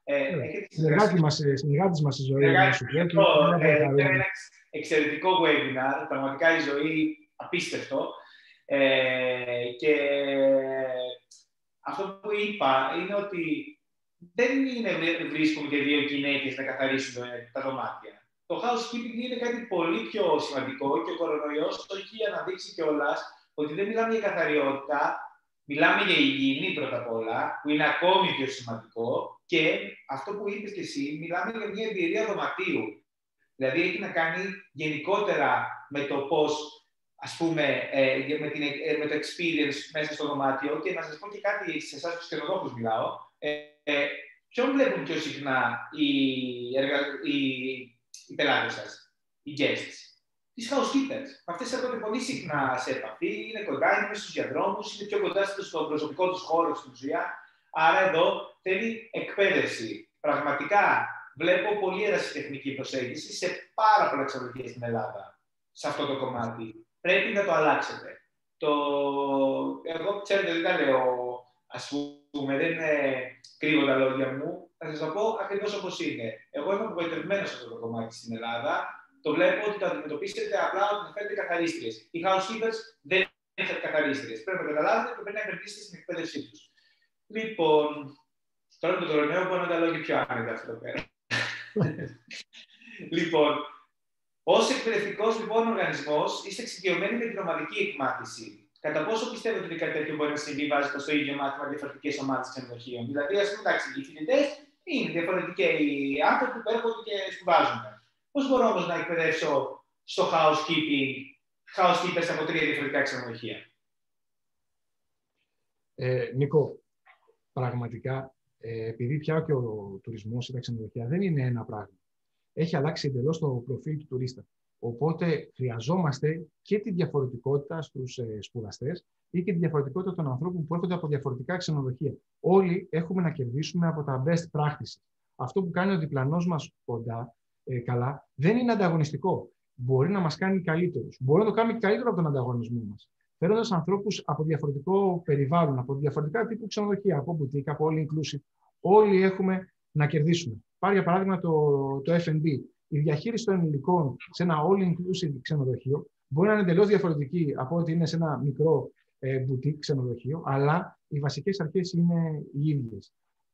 Συνεργάτη μας η ζωή. Ήταν ένα εξαιρετικό webinar, πραγματικά η ζωή απίστευτο. Ε, και αυτό που είπα είναι ότι δεν είναι βρίσκουμε και δύο γυναίκες να καθαρίσουν τα δωμάτια. Το housekeeping είναι κάτι πολύ πιο σημαντικό και ο κορονοϊός το έχει αναδείξει κιόλας ότι δεν μιλάμε για καθαριότητα, μιλάμε για υγιεινή πρώτα απ' όλα, που είναι ακόμη πιο σημαντικό, και αυτό που είπες και εσύ, μιλάμε για μια εμπειρία δωματίου. Δηλαδή έχει να κάνει γενικότερα με το πώς, ας πούμε, ε, με, την, ε, με το experience μέσα στο δωμάτιο. Και να σας πω και κάτι σε εσάς τους ξενοδόχους μιλάω. Ε, ε, ποιον βλέπουν πιο συχνά οι, εργα... οι, οι πελάτες σας, οι guests? Τις housekeepers. Αυτές έρχονται πολύ συχνά σε επαφή, είναι κοντά, είναι μέσα στους διαδρόμους, είναι πιο κοντά στον προσωπικό τους χώρο στην ουσία. Άρα εδώ θέλει εκπαίδευση. Πραγματικά βλέπω πολύ ερασιτεχνική προσέγγιση σε πάρα πολλά ξενοδοχεία στην Ελλάδα σε αυτό το κομμάτι. Πρέπει να το αλλάξετε. Το... Εγώ, ξέρετε, δεν τα λέω, ας πούμε, δεν είναι κρύβω τα λόγια μου. Θα σας τα πω ακριβώς όπως είναι. Εγώ είμαι απογοητευμένος σε αυτό το κομμάτι στην Ελλάδα. Το βλέπω ότι το αντιμετωπίσετε απλά ότι φέρετε καθαρίστριες. Οι housekeepers δεν είναι καθαρίστριες. Πρέπει να καταλάβετε και πρέπει να επενδύσετε στην εκπαίδευσή τους. Λοιπόν, τώρα με τον κορονοϊό μπορώ να τα λέω και πιο άνετα αυτό εδώ πέρα. Λοιπόν, ως εκπαιδευτικός λοιπόν οργανισμός είστε εξοικειωμένοι με την ομαδική εκμάθηση. Κατά πόσο πιστεύετε ότι κάτι τέτοιο μπορεί να συμβεί βάζοντα το ίδιο μάθημα διαφορετικές ομάδες ξενοδοχείων? Δηλαδή, ας πούμε, εντάξει, οι φοιτητές είναι διαφορετικοί οι άνθρωποι που έρχονται και σπουδάζουν. Πώς μπορώ όμως να εκπαιδεύσω στο housekeeping, housekeepers από τρία διαφορετικά ξενοδοχεία? Ε, Νίκο, πραγματικά, ε, επειδή πια και ο τουρισμός ή τα ξενοδοχεία δεν είναι ένα πράγμα, έχει αλλάξει εντελώς το προφίλ του τουρίστα. Οπότε χρειαζόμαστε και τη διαφορετικότητα στους ε, σπουδαστές ή και τη διαφορετικότητα των ανθρώπων που έρχονται από διαφορετικά ξενοδοχεία. Όλοι έχουμε να κερδίσουμε από τα best practices. Αυτό που κάνει ο διπλανός μας κοντά, ε, καλά, δεν είναι ανταγωνιστικό. Μπορεί να μας κάνει καλύτερους. Μπορεί να το κάνει καλύτερο από τον ανταγωνισμό μας. Φέροντας ανθρώπους από διαφορετικό περιβάλλον, από διαφορετικά τύπου ξενοδοχεία, από boutique, από all inclusive, όλοι έχουμε να κερδίσουμε. Πάρε για παράδειγμα το, το εφ εντ μπι. Η διαχείριση των υλικών σε ένα all-inclusive ξενοδοχείο μπορεί να είναι εντελώς διαφορετική από ότι είναι σε ένα μικρό ε, boutique ξενοδοχείο, αλλά οι βασικές αρχές είναι οι ίδιες.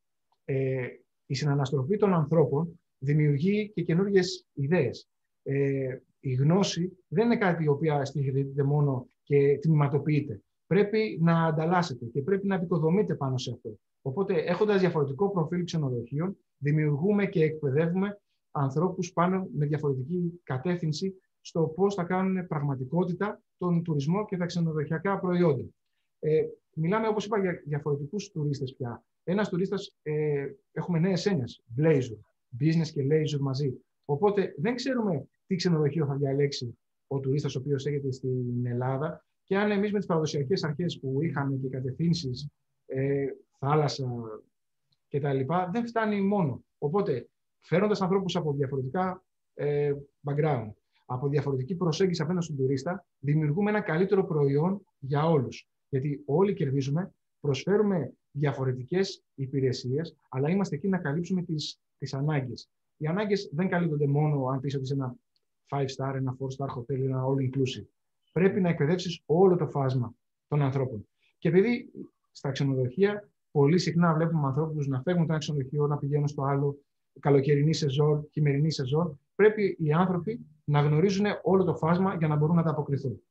Ε, η συναναστροφή των ανθρώπων δημιουργεί και καινούργιες ιδέες. Ε, η γνώση δεν είναι κάτι το οποίο στοιχειοθετείται μόνο και τμηματοποιείται. Πρέπει να ανταλλάσσεται και πρέπει να επικοδομείται πάνω σε αυτό. Οπότε, έχοντας διαφορετικό προφίλ ξενοδοχείων, δημιουργούμε και εκπαιδεύουμε ανθρώπους πάνω με διαφορετική κατεύθυνση στο πώς θα κάνουν πραγματικότητα τον τουρισμό και τα ξενοδοχειακά προϊόντα. Ε, μιλάμε, όπως είπα, για διαφορετικούς τουρίστες πια. Ένας τουρίστας, ε, έχουμε νέες έννοιες, leisure, business και leisure μαζί. Οπότε δεν ξέρουμε τι ξενοδοχείο θα διαλέξει ο τουρίστας ο οποίος έρχεται στην Ελλάδα και αν εμείς με τις παραδοσιακές αρχές που είχαμε και κατευθύνσεις, ε, θάλασσα κτλ. Δεν φτάνει μόνο. Οπότε, φέροντας ανθρώπους από διαφορετικά ε, background, από διαφορετική προσέγγιση απέναντι στον τουρίστα, δημιουργούμε ένα καλύτερο προϊόν για όλους. Γιατί όλοι κερδίζουμε, προσφέρουμε διαφορετικές υπηρεσίες, αλλά είμαστε εκεί να καλύψουμε τις, τις ανάγκες. Οι ανάγκες δεν καλύπτονται μόνο αν πεις ότι είσαι ένα five star, ένα four star hotel, ένα all inclusive. Πρέπει να εκπαιδεύσεις όλο το φάσμα των ανθρώπων. Και επειδή στα ξενοδοχεία πολύ συχνά βλέπουμε ανθρώπους να φεύγουν το ένα ξενοδοχείο, να πηγαίνουν στο άλλο, καλοκαιρινή σεζόν, χειμερινή σεζόν, πρέπει οι άνθρωποι να γνωρίζουν όλο το φάσμα για να μπορούν να ανταποκριθούν.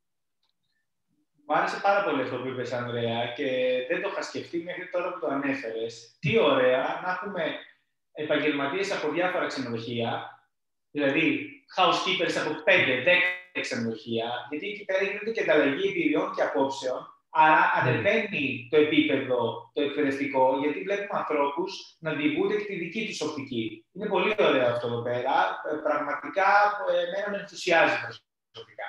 Μου άρεσε πάρα πολύ αυτό που είπες, Ανδρέα, και δεν το είχα σκεφτεί μέχρι τώρα που το ανέφερες. Τι ωραία να έχουμε επαγγελματίες από διάφορα ξενοδοχεία, δηλαδή housekeepers από πέντε δέκα ξενοδοχεία, γιατί εκεί πέρα γίνεται και ανταλλαγή εμπειριών και απόψεων. Άρα ανεβαίνει το επίπεδο το εκπαιδευτικό, γιατί βλέπουμε ανθρώπους να διηγούνται και τη δική τους οπτική. Είναι πολύ ωραίο αυτό εδώ πέρα. Πραγματικά εμένα με ενθουσιάζει προσωπικά.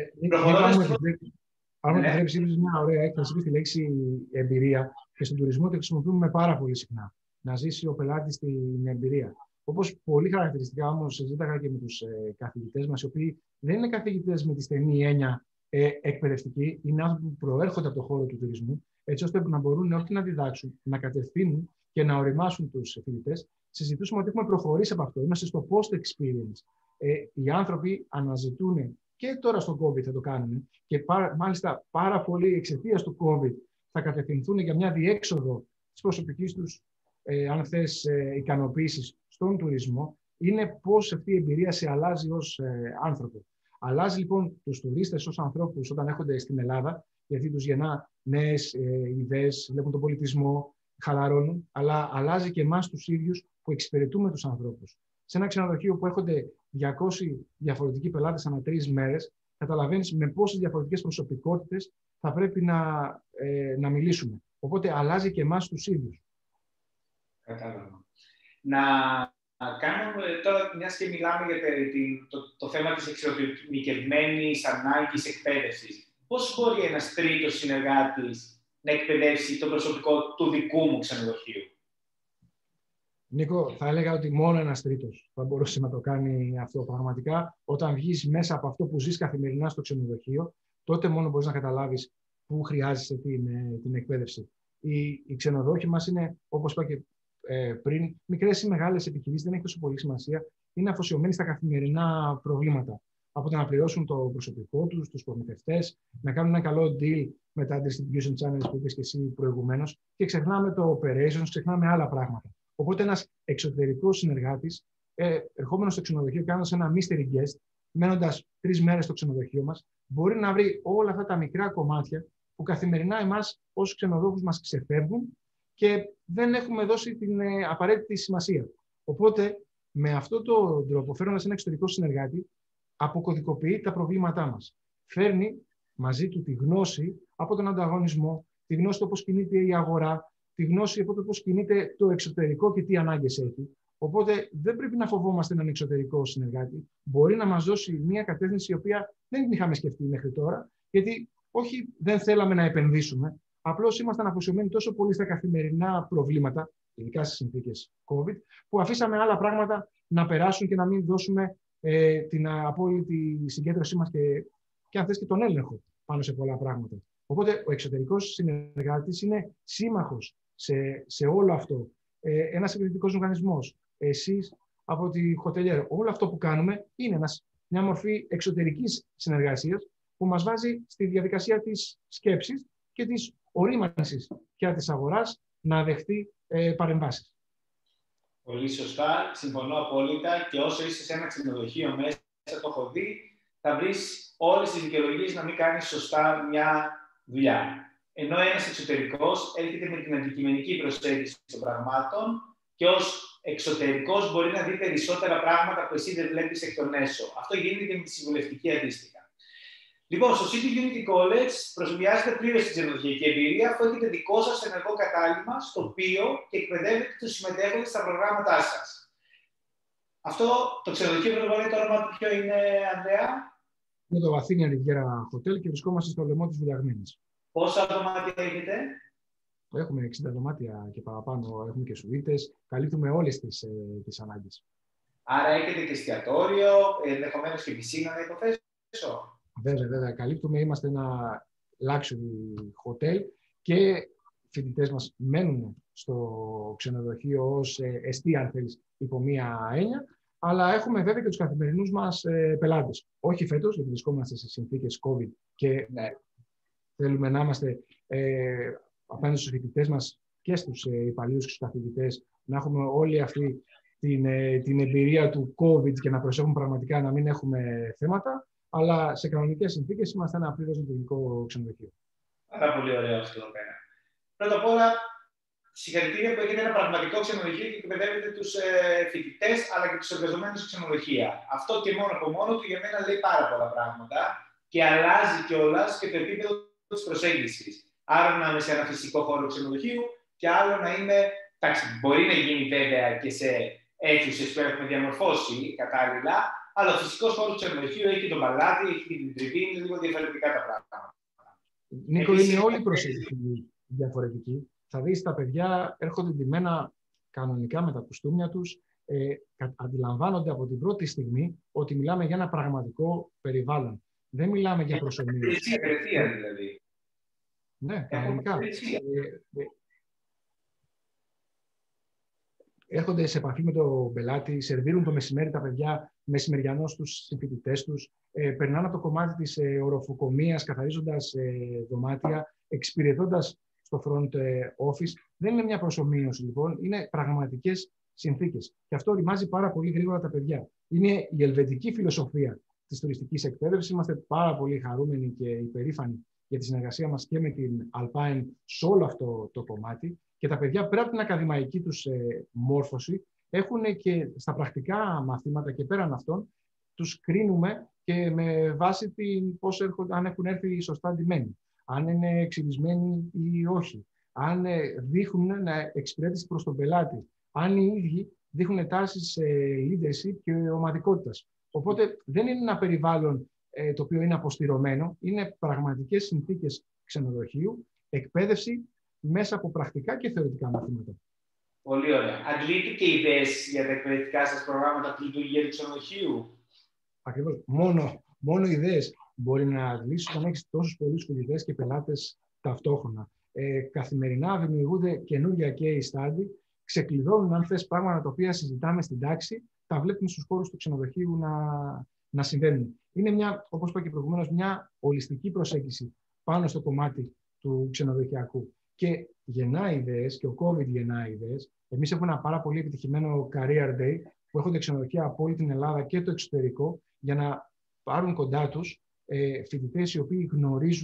Αν μου επιτρέψει, είναι μια ωραία έκφραση τη λέξη εμπειρία και στον τουρισμό τη χρησιμοποιούμε πάρα πολύ συχνά. Να ζήσει ο πελάτης την εμπειρία. Όπως πολύ χαρακτηριστικά όμως συζήταγα και με τους ε, καθηγητές μας, οι οποίοι δεν είναι καθηγητές με τη στενή έννοια ε, εκπαιδευτικοί, είναι άνθρωποι που προέρχονται από το χώρο του τουρισμού, έτσι ώστε να μπορούν όχι να διδάξουν, να κατευθύνουν και να οριμάσουν τους φοιτητές. Συζητούσαμε ότι έχουμε προχωρήσει από αυτό. Είμαστε στο post experience. Ε, οι άνθρωποι αναζητούν και τώρα στο COVID θα το κάνουν και πάρα, μάλιστα πάρα πολύ εξαιτίας του COVID θα κατευθυνθούν για μια διέξοδο της προσωπικής τους ε, αν θες, ε, ικανοποίησης στον τουρισμό, είναι πώς αυτή η εμπειρία σε αλλάζει ως ε, άνθρωπο. Αλλάζει λοιπόν τους τουρίστες ως ανθρώπους όταν έρχονται στην Ελλάδα, γιατί τους γεννά νέες ε, ιδέες, βλέπουν τον πολιτισμό, χαλαρώνουν, αλλά αλλάζει και εμάς τους ίδιους που εξυπηρετούμε τους ανθρώπους. Σε ένα ξενοδοχείο που έρχονται διακόσιοι διαφορετικοί πελάτες ανά τρεις μέρες, καταλαβαίνεις με πόσες διαφορετικές προσωπικότητες θα πρέπει να, ε, να μιλήσουμε. Οπότε αλλάζει και εμάς τους ίδιους. Κατάλαβα. Να κάνουμε τώρα, μιας και μιλάμε για το, το, το θέμα της εξειδικευμένης ανάγκης εκπαίδευσης. Πώς μπορεί ένας τρίτος συνεργάτης να εκπαιδεύσει το προσωπικό του δικού μου ξενοδοχείου? Νίκο, θα έλεγα ότι μόνο ένας τρίτος θα μπορούσε να το κάνει αυτό πραγματικά. Όταν βγεις μέσα από αυτό που ζεις καθημερινά στο ξενοδοχείο, τότε μόνο μπορείς να καταλάβεις πού χρειάζεσαι την, την εκπαίδευση. Οι, οι ξενοδόχοι μας είναι, όπως είπα και ε, πριν, μικρές ή μεγάλες επιχειρήσεις, δεν έχει τόσο πολύ σημασία, είναι αφοσιωμένοι στα καθημερινά προβλήματα. Από το να πληρώσουν το προσωπικό τους, τους προμηθευτές, να κάνουν ένα καλό deal με τα distribution channels που είπες και εσύ προηγουμένως και ξεχνάμε το operations, ξεχνάμε άλλα πράγματα. Οπότε ένας εξωτερικός συνεργάτης, ε, ερχόμενος στο ξενοδοχείο, κάνοντας ένα mystery guest, μένοντας τρεις μέρες στο ξενοδοχείο μας, μπορεί να βρει όλα αυτά τα μικρά κομμάτια που καθημερινά εμάς ως ξενοδόχους μας ξεφεύγουν και δεν έχουμε δώσει την ε, απαραίτητη σημασία. Οπότε, με αυτόν τον τρόπο, φέρνοντας ένα εξωτερικό συνεργάτη, αποκωδικοποιεί τα προβλήματά μας. Φέρνει μαζί του τη γνώση από τον ανταγωνισμό, τη γνώση του πώς κινείται η αγορά, τη γνώση από το πώς κινείται το εξωτερικό και τι ανάγκες έχει. Οπότε δεν πρέπει να φοβόμαστε έναν εξωτερικό συνεργάτη. Μπορεί να μας δώσει μια κατεύθυνση η οποία δεν την είχαμε σκεφτεί μέχρι τώρα, γιατί όχι δεν θέλαμε να επενδύσουμε, απλώς ήμασταν αφοσιωμένοι τόσο πολύ στα καθημερινά προβλήματα, ειδικά στις συνθήκες COVID, που αφήσαμε άλλα πράγματα να περάσουν και να μην δώσουμε ε, την απόλυτη συγκέντρωσή μας και, και αν θες και τον έλεγχο πάνω σε πολλά πράγματα. Οπότε ο εξωτερικός συνεργάτης είναι σύμμαχος σε, σε όλο αυτό. Ε, ένας επενδυτικός οργανισμός, εσείς από τη Hotelier, όλο αυτό που κάνουμε είναι ένας, μια μορφή εξωτερικής συνεργασίας που μας βάζει στη διαδικασία της σκέψης και της ορίμανσης πια της αγοράς να δεχτεί ε, παρεμβάσεις. Πολύ σωστά, συμφωνώ απόλυτα και όσο είσαι σε ένα ξενοδοχείο μέσα, το έχω δει, θα βρεις όλες τις δικαιολογίες να μην κάνεις σωστά μια δουλειά. Ενώ ένας εξωτερικός έρχεται με την αντικειμενική προσέγγιση των πραγμάτων και ως εξωτερικός μπορεί να δει περισσότερα πράγματα που εσύ δεν βλέπεις εκ των έσω. Αυτό γίνεται και με τη συμβουλευτική αντίστοιχα. Λοιπόν, στο City Unity College προσωπιάζετε πλήρως την ξενοδοχειακή εμπειρία, αφού έχετε δικό σας ενεργό κατάλημα, στο οποίο και εκπαιδεύετε τους συμμετέχοντες στα προγράμματά σας. Αυτό το ξενοδοχείο πρέπει να βάλει το όνομα του ποιο είναι, Ανδρέα? Είναι το Athenian Riviera Hotel και βρισκόμαστε στο λαιμό της Βουλιαγμένης. Πόσα δωμάτια έχετε? Έχουμε εξήντα δωμάτια και παραπάνω, έχουμε και σουίτες, καλύπτουμε όλες τις, ε, τις ανάγκες. Άρα έχετε και εστιατόριο, ενδεχομένως και πισίνα, να υποθέσω. Βέβαια, βέβαια, καλύπτουμε. Είμαστε ένα luxury hotel και φοιτητές μας μένουν στο ξενοδοχείο ως εστί, αν θέλεις, υπό μία έννοια, αλλά έχουμε βέβαια και τους καθημερινούς μας ε, πελάτες. Όχι φέτος, γιατί βρισκόμαστε σε συνθήκες COVID και ναι, θέλουμε να είμαστε ε, απέναντι στους φοιτητές μας και στους ε, υπαλλήλους και στους καθηγητές, να έχουμε όλη αυτή την, ε, την εμπειρία του COVID και να προσέχουμε πραγματικά να μην έχουμε θέματα. Αλλά σε κανονικές συνθήκες είμαστε ένα πλήρως λειτουργικό ξενοδοχείο. Πάρα πολύ ωραίο αυτό εδώ πέρα. Πρώτα απ' όλα, συγχαρητήρια που έχετε ένα πραγματικό ξενοδοχείο και εκπαιδεύετε τους ε, φοιτητές αλλά και τους εργαζομένους στη ξενοδοχεία. Αυτό και μόνο από μόνο του για μένα λέει πάρα πολλά πράγματα και αλλάζει κιόλας και το επίπεδο της προσέγγισης. Άρα να είμαι σε ένα φυσικό χώρο ξενοδοχείου και άλλο να είμαι. Εντάξει, μπορεί να γίνει βέβαια και σε αίθουσες που έχουμε διαμορφώσει κατάλληλα. Αλλά ο φυσικός χώρος του ξενοδοχείου έχει τον παλάτι, έχει την τριβή, είναι λίγο διαφορετικά τα πράγματα. Νίκο, Επίσης, είναι όλη η προσέγγιση διαφορετική. Θα δεις τα παιδιά έρχονται ντυμένα κανονικά με τα κουστούμια τους, ε, αντιλαμβάνονται από την πρώτη στιγμή ότι μιλάμε για ένα πραγματικό περιβάλλον. Δεν μιλάμε για προσωμείωση. Είναι υπηρεσία δηλαδή. Ναι, κανονικά. Έρχονται σε επαφή με τον πελάτη, σερβίρουν το μεσημέρι τα παιδιά μεσημεριανό στους συμφοιτητές τους, ε, περνάνε από το κομμάτι της ε, οροφοκομείας, καθαρίζοντας ε, δωμάτια, εξυπηρετώντας στο front office. Δεν είναι μια προσομοίωση, λοιπόν, είναι πραγματικές συνθήκες. Και αυτό ρημάζει πάρα πολύ γρήγορα τα παιδιά. Είναι η ελβετική φιλοσοφία της τουριστικής εκπαίδευσης. Είμαστε πάρα πολύ χαρούμενοι και υπερήφανοι για τη συνεργασία μας και με την Alpine σε όλο αυτό το κομμάτι. Και τα παιδιά, πέρα από την ακαδημαϊκή τους ε, μόρφωση, έχουν και στα πρακτικά μαθήματα και πέραν αυτών, τους κρίνουμε και με βάση την πώς έρχονται, αν έχουν έρθει σωστά ντυμένοι, αν είναι εξυπηρετημένοι ή όχι, αν ε, δείχνουν να εξυπηρέτηση προς τον πελάτη, αν οι ίδιοι δείχνουν τάσεις ε, leadership και ομαδικότητας. Οπότε δεν είναι ένα περιβάλλον ε, το οποίο είναι αποστηρωμένο, είναι πραγματικές συνθήκες ξενοδοχείου, εκπαίδευση μέσα από πρακτικά και θεωρητικά μαθήματα. Πολύ ωραία. Αντλείτε και ιδέες για τα εκπαιδευτικά σας προγράμματα από τη λειτουργία του ξενοδοχείου. Ακριβώς. Μόνο, μόνο ιδέες μπορεί να αντλήσεις όταν έχεις τόσους πολλούς φοιτητές και πελάτες ταυτόχρονα. Ε, καθημερινά δημιουργούνται καινούργια case study, ξεκλειδώνουν αν θες πράγματα τα οποία συζητάμε στην τάξη, τα βλέπουμε στους χώρους του ξενοδοχείου να, να συμβαίνουν. Είναι μια, όπως είπα και προηγουμένως, μια ολιστική προσέγγιση πάνω στο κομμάτι του ξενοδοχειακού. Και γεννά ιδέες, και ο COVID γεννά ιδέες. Εμείς έχουμε ένα πάρα πολύ επιτυχημένο Career Day που έρχονται ξενοδοχεία από όλη την Ελλάδα και το εξωτερικό για να πάρουν κοντά τους ε, φοιτητές οι οποίοι γνωρίζουν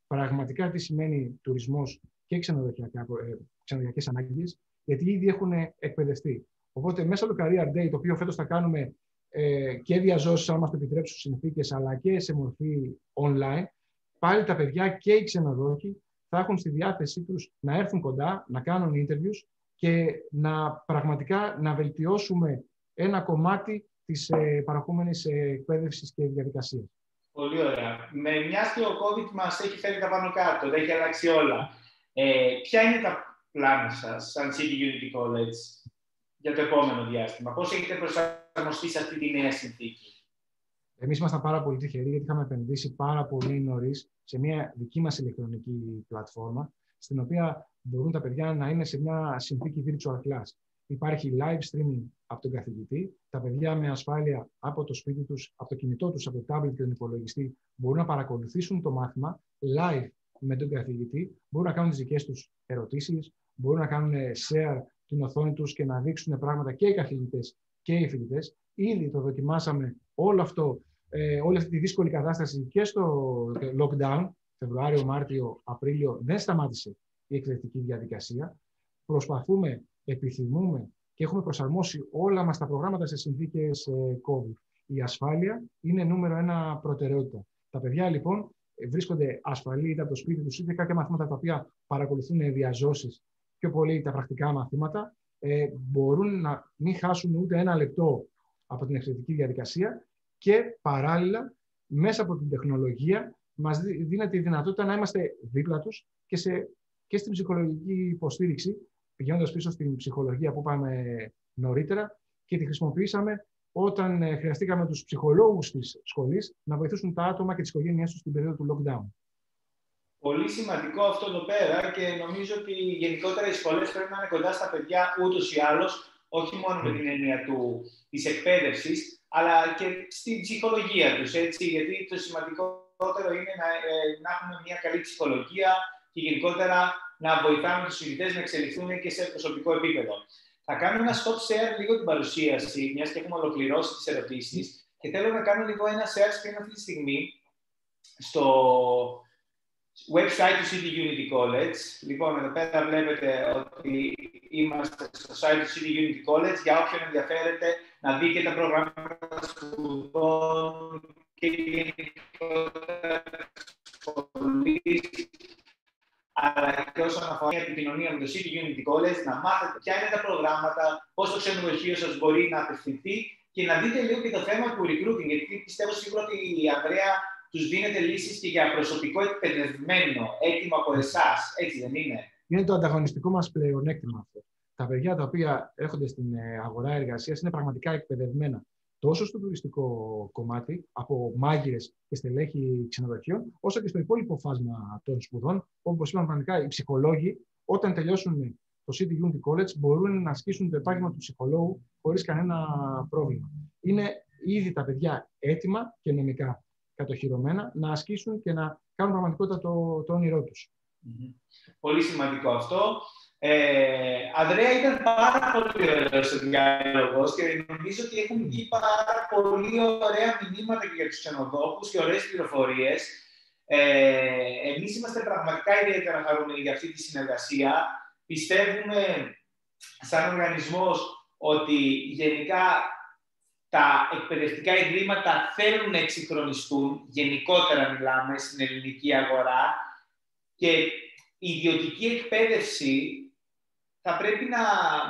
πραγματικά τι σημαίνει τουρισμός και ξενοδοχειακές ανάγκες, γιατί ήδη έχουν εκπαιδευτεί. Οπότε, μέσα από το Career Day, το οποίο φέτος θα κάνουμε ε, και διαζώσεις, αν μας το επιτρέψουν συνθήκες, αλλά και σε μορφή online, πάλι τα παιδιά και οι ξενοδόχοι θα έχουν στη διάθεσή τους να έρθουν κοντά, να κάνουν interviews και να πραγματικά να βελτιώσουμε ένα κομμάτι της ε, παραχούμενης ε, εκπαίδευσης και διαδικασίας. Πολύ ωραία. Με μιας και ο COVID μας έχει φέρει τα πάνω κάτω, δεν έχει αλλάξει όλα. Ε, ποια είναι τα πλάνα σας, σαν City Unity College, για το επόμενο διάστημα? Πώς έχετε προσαρμοστεί σε αυτή τη νέα συνθήκη? Εμείς ήμασταν πάρα πολύ τυχεροί, γιατί είχαμε επενδύσει πάρα πολύ νωρίς σε μια δική μας ηλεκτρονική πλατφόρμα, στην οποία μπορούν τα παιδιά να είναι σε μια συνθήκη virtual class. Υπάρχει live streaming από τον καθηγητή. Τα παιδιά με ασφάλεια από το σπίτι τους, από το κινητό τους, από το tablet και τον υπολογιστή μπορούν να παρακολουθήσουν το μάθημα live με τον καθηγητή, μπορούν να κάνουν τις δικές τους ερωτήσεις, μπορούν να κάνουν share την οθόνη τους και να δείξουν πράγματα και οι καθηγητές και οι φοιτητές. Ήδη το δοκιμάσαμε όλο αυτό, ε, όλη αυτή τη δύσκολη κατάσταση και στο lockdown, Φεβρουάριο, Μάρτιο, Απρίλιο, δεν σταμάτησε η εκπαιδευτική διαδικασία. Προσπαθούμε, επιθυμούμε και έχουμε προσαρμόσει όλα μας τα προγράμματα σε συνθήκες COVID. Η ασφάλεια είναι νούμερο ένα προτεραιότητα. Τα παιδιά λοιπόν βρίσκονται ασφαλή είτε από το σπίτι τους, είτε κάποια μαθήματα τα οποία παρακολουθούν διαζώσεις, πιο πολύ τα πρακτικά μαθήματα, ε, μπορούν να μην χάσουν ούτε ένα λεπτό από την εκπαιδευτική διαδικασία και παράλληλα μέσα από την τεχνολογία μας δίνεται η δυνατότητα να είμαστε δίπλα τους και, σε, και στην ψυχολογική υποστήριξη, πηγαίνοντας πίσω στην ψυχολογία που είπαμε νωρίτερα και τη χρησιμοποιήσαμε όταν ε, χρειαστήκαμε τους ψυχολόγους της σχολής να βοηθήσουν τα άτομα και τις οικογένειές τους στην περίοδο του lockdown. Πολύ σημαντικό αυτό εδώ πέρα και νομίζω ότι γενικότερα οι σχολές πρέπει να είναι κοντά στα παιδιά ούτως ή άλλως, όχι μόνο με την έννοια του, της εκπαίδευσης, αλλά και στην ψυχολογία τους, έτσι, γιατί το σημαντικότερο είναι να, ε, να έχουμε μια καλή ψυχολογία και γενικότερα να βοηθάμε τους φοιτητές να εξελιχθούν και σε προσωπικό επίπεδο. Θα κάνω ένα stop share λίγο την παρουσίαση, μιας και έχουμε ολοκληρώσει τις ερωτήσεις, και θέλω να κάνω λίγο ένα share screen αυτή τη στιγμή στο website του City Unity College. Λοιπόν, εδώ πέρα βλέπετε ότι είμαστε στο site του City Unity College. Για όποιον ενδιαφέρεται να δει και τα προγράμματα σπουδών και γενικότερα σχολής, αλλά και όσον αφορά την επικοινωνία με το City Unity College, να μάθετε ποια είναι τα προγράμματα, πώς το ξενοδοχείο σας μπορεί να απευθυνθεί και να δείτε λίγο και το θέμα του recruiting, γιατί πιστεύω σίγουρα ότι η Ανδρέα τους δίνετε λύσεις και για προσωπικό εκπαιδευμένο, έτοιμο από εσάς, έτσι δεν είναι? Είναι το ανταγωνιστικό μας πλεονέκτημα αυτό. Τα παιδιά τα οποία έρχονται στην αγορά εργασίας είναι πραγματικά εκπαιδευμένα τόσο στο τουριστικό κομμάτι, από μάγειρες και στελέχη ξενοδοχείων, όσο και στο υπόλοιπο φάσμα των σπουδών, όπως είπαμε πραγματικά οι ψυχολόγοι, όταν τελειώσουν το City Unity College, μπορούν να ασκήσουν το επάγγελμα του ψυχολόγου χωρίς κανένα πρόβλημα. Είναι ήδη τα παιδιά έτοιμα και νομικά κατοχυρωμένα να ασκήσουν και να κάνουν πραγματικότητα το, το όνειρό τους. Mm-hmm. Πολύ σημαντικό αυτό. Ε, Ανδρέα, ήταν πάρα πολύ ωραίος ο διάλογος και νομίζω ότι έχουν βγει πάρα πολύ ωραία μηνύματα και για τους ξενοδόχους και ωραίες πληροφορίες. Ε, εμείς είμαστε πραγματικά ιδιαίτερα χαρούμενοι για αυτή τη συνεργασία. Πιστεύουμε σαν οργανισμός ότι γενικά τα εκπαιδευτικά ιδρύματα θέλουν να εξυγχρονιστούν, γενικότερα μιλάμε στην ελληνική αγορά, και η ιδιωτική εκπαίδευση θα πρέπει να,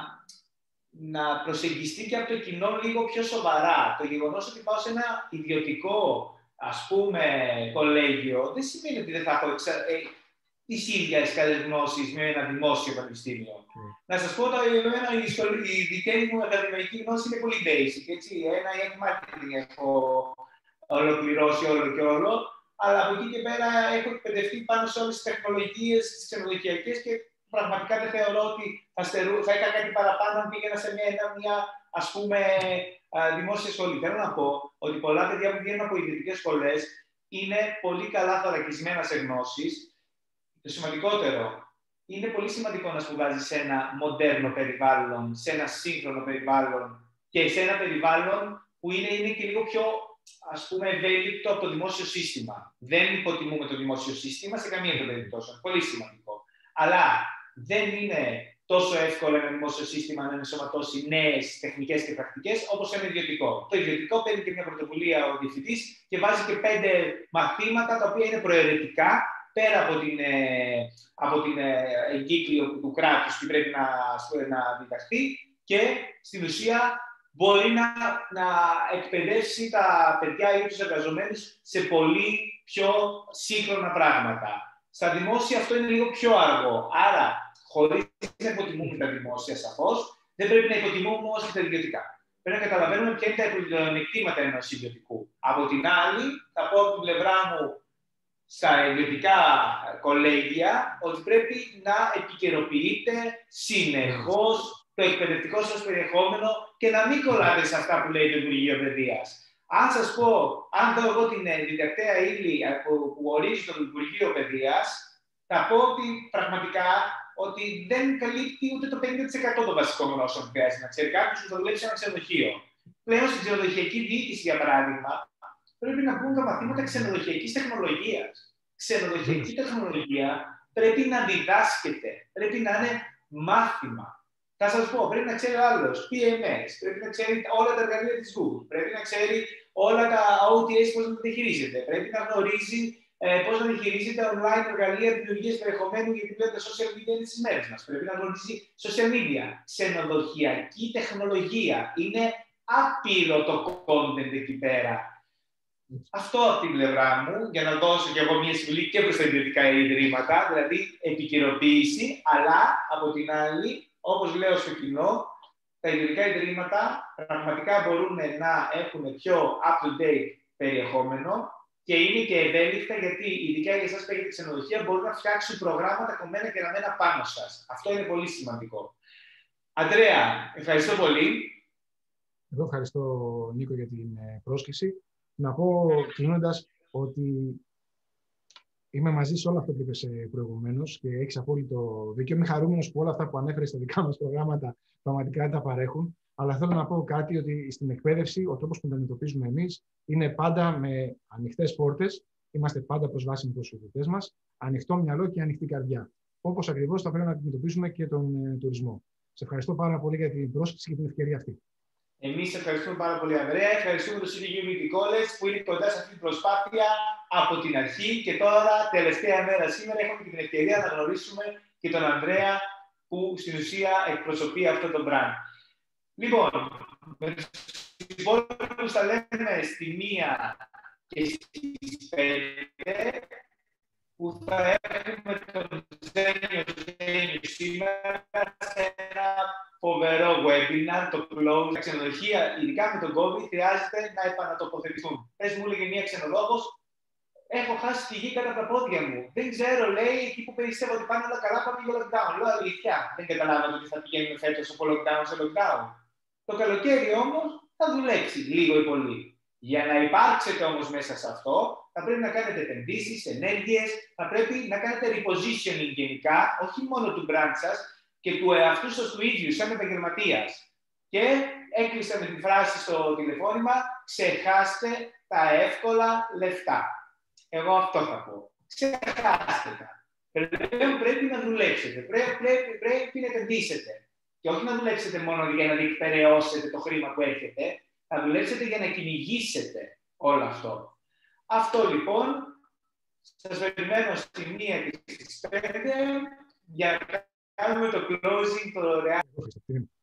να προσεγγιστεί και από το κοινό λίγο πιο σοβαρά. Το γεγονός ότι πάω σε ένα ιδιωτικό, ας πούμε, κολέγιο, δεν σημαίνει ότι δεν θα έχω εξα... ε, τις ίδιες καλές γνώσεις με ένα δημόσιο πανεπιστήμιο. Mm. Να σας πω ότι η, σχολή, η δική μου ακαδημαϊκή γνώση είναι πολύ basic. Έτσι. Ένα ή ένα marketing έχω ολοκληρώσει όλο και όλο, αλλά από εκεί και πέρα έχω εκπαιδευτεί πάνω σε όλες τις τεχνολογίες, τις ξενοδοχειακές, και πραγματικά δεν θεωρώ ότι θα, στερού, θα είχα κάτι παραπάνω αν πήγαινα σε μια, μια ας πούμε, δημόσια σχολή. Θέλω να πω ότι πολλά παιδιά που βγαίνουν από ιδιωτικές σχολές είναι πολύ καλά θωρακισμένα σε γνώσεις. Το σημαντικότερο, είναι πολύ σημαντικό να σπουδάζεις σε ένα μοντέρνο περιβάλλον, σε ένα σύγχρονο περιβάλλον και σε ένα περιβάλλον που είναι, είναι και λίγο πιο ας πούμε, ευέλικτο από το δημόσιο σύστημα. Δεν υποτιμούμε το δημόσιο σύστημα σε καμία των περιπτώσεων. Πολύ σημαντικό. Αλλά δεν είναι τόσο εύκολο ένα δημόσιο σύστημα να ενσωματώσει νέες τεχνικές και πρακτικές όπως ένα ιδιωτικό. Το ιδιωτικό παίρνει και μια πρωτοβουλία ο διευθυντής και βάζει και πέντε μαθήματα τα οποία είναι προαιρετικά πέρα από την, ε, από την ε, εγκύκλιο του κράτους που πρέπει να, να διδαχθεί και στην ουσία μπορεί να, να εκπαιδεύσει τα παιδιά ή τους εργαζομένους σε πολύ πιο σύγχρονα πράγματα. Στα δημόσια αυτό είναι λίγο πιο αργό. Άρα, χωρίς να υποτιμούμε τα δημόσια σαφώς, δεν πρέπει να υποτιμούμε όμως και τα ιδιωτικά. Πρέπει να καταλαβαίνουμε ποια είναι τα πλεονεκτήματα ενός ιδιωτικού. Από την άλλη, θα πω από την πλευρά μου στα ιδιωτικά κολέγια ότι πρέπει να επικαιροποιείτε συνεχώς το εκπαιδευτικό σας περιεχόμενο και να μην κολλάτε σε αυτά που λέει το Υπουργείο Παιδείας. Αν σας πω, αν δω εγώ την διδακτέα ύλη που, που ορίζει το Υπουργείο Παιδείας, θα πω ότι πραγματικά ότι δεν καλύπτει ούτε το πενήντα τοις εκατό των βασικών γνώσεων που χρειάζεται να ξέρει κάποιος που θα δουλέψει σε ένα ξενοδοχείο. Πλέον στην ξενοδοχειακή διοίκηση, για παράδειγμα, πρέπει να μπουν τα μαθήματα ξενοδοχειακής τεχνολογίας. Ξενοδοχειακή τεχνολογία πρέπει να διδάσκεται, πρέπει να είναι μάθημα. Θα σας πω, πρέπει να ξέρει ο άλλος πι εμ ες, πρέπει να ξέρει όλα τα εργαλεία της Google, πρέπει να ξέρει όλα τα ο τι ες πώς να τα διαχειρίζεται, πρέπει να γνωρίζει ε, πώς να διαχειρίζεται online εργαλεία δημιουργίας περιεχομένου γιατί πλέον τα social media είναι στις μέρες μας. Πρέπει να γνωρίζει social media, ξενοδοχειακή τεχνολογία. Είναι άπειρο το content εκεί πέρα. Αυτό από την πλευρά μου, για να δώσω κι εγώ μια συμβουλή και προς τα ιδιωτικά ιδρύματα, δηλαδή επικαιροποίηση, αλλά από την άλλη, όπως λέω στο κοινό, τα ιδιωτικά ιδρύματα πραγματικά μπορούν να έχουν πιο up-to-date περιεχόμενο και είναι και ευέλικτα γιατί ειδικά για εσάς που έχετε ξενοδοχεία μπορούν να φτιάξουν προγράμματα κομμένα και ραμμένα πάνω σας. Αυτό είναι πολύ σημαντικό. Αντρέα, ευχαριστώ πολύ. Εγώ ευχαριστώ, Νίκο, για την πρόσκληση. Να πω κλείνοντας ότι είμαι μαζί σε όλα αυτά που είπες προηγουμένως και έχεις απόλυτο δίκιο. Είμαι χαρούμενος που όλα αυτά που ανέφερες στα δικά μας προγράμματα πραγματικά τα παρέχουν. Αλλά θέλω να πω κάτι ότι στην εκπαίδευση ο τρόπος που τα αντιμετωπίζουμε εμείς είναι πάντα με ανοιχτές πόρτες. Είμαστε πάντα προσβάσιμοι προς τους φοιτητές μας, ανοιχτό μυαλό και ανοιχτή καρδιά. Όπως ακριβώς θα πρέπει να αντιμετωπίσουμε και τον ε, τουρισμό. Σε ευχαριστώ πάρα πολύ για την πρόσκληση και την ευκαιρία αυτή. Εμείς ευχαριστούμε πάρα πολύ, Ανδρέα. Ευχαριστούμε το City Unity College που είναι κοντά σε αυτή την προσπάθεια από την αρχή και τώρα, τελευταία μέρα σήμερα, έχουμε και την ευκαιρία να γνωρίσουμε και τον Ανδρέα που στην ουσία εκπροσωπεί αυτό το brand. Λοιπόν, με τους υπόλοιπους θα λέμε στη μία και στις πέντε που θα έχουμε τον Ζένιο Ζένιο σήμερα σε ένα φοβερό webinar, το Close. Τα ξενοδοχεία, ειδικά με τον COVID, χρειάζεται να επανατοποθετηθούν. Πες μου, έλεγε μία ξενοδόχος, έχω χάσει τη γη κατά τα πόδια μου. Δεν ξέρω, λέει, εκεί που πιστεύω ότι πάνε όλα καλά, πάμε για lockdown. Λέω αλήθεια. Δεν καταλάβατε ότι θα πηγαίνουμε φέτος από lockdown σε lockdown. Το καλοκαίρι όμως θα δουλέψει λίγο ή πολύ. Για να υπάρξετε όμως μέσα σε αυτό, θα πρέπει να κάνετε επενδύσεις, ενέργειες, θα πρέπει να κάνετε repositioning γενικά, όχι μόνο του brand σας και του εαυτού σας του ίδιου, σαν επαγγελματίας. Και έκλεισα με τη φράση στο τηλεφώνημα, ξεχάστε τα εύκολα λεφτά. Εγώ αυτό θα πω. Ξεχάστε τα. Πλέον πρέπει να δουλέψετε, πρέπει, πρέπει, πρέπει να επενδύσετε. Και όχι να δουλέψετε μόνο για να διεκπεραιώσετε το χρήμα που έχετε, θα δουλέψετε για να κυνηγήσετε όλο αυτό. Αυτό λοιπόν, σας περιμένω στη μία και στις πέντε για να κάνουμε το closing, το δωρεάν.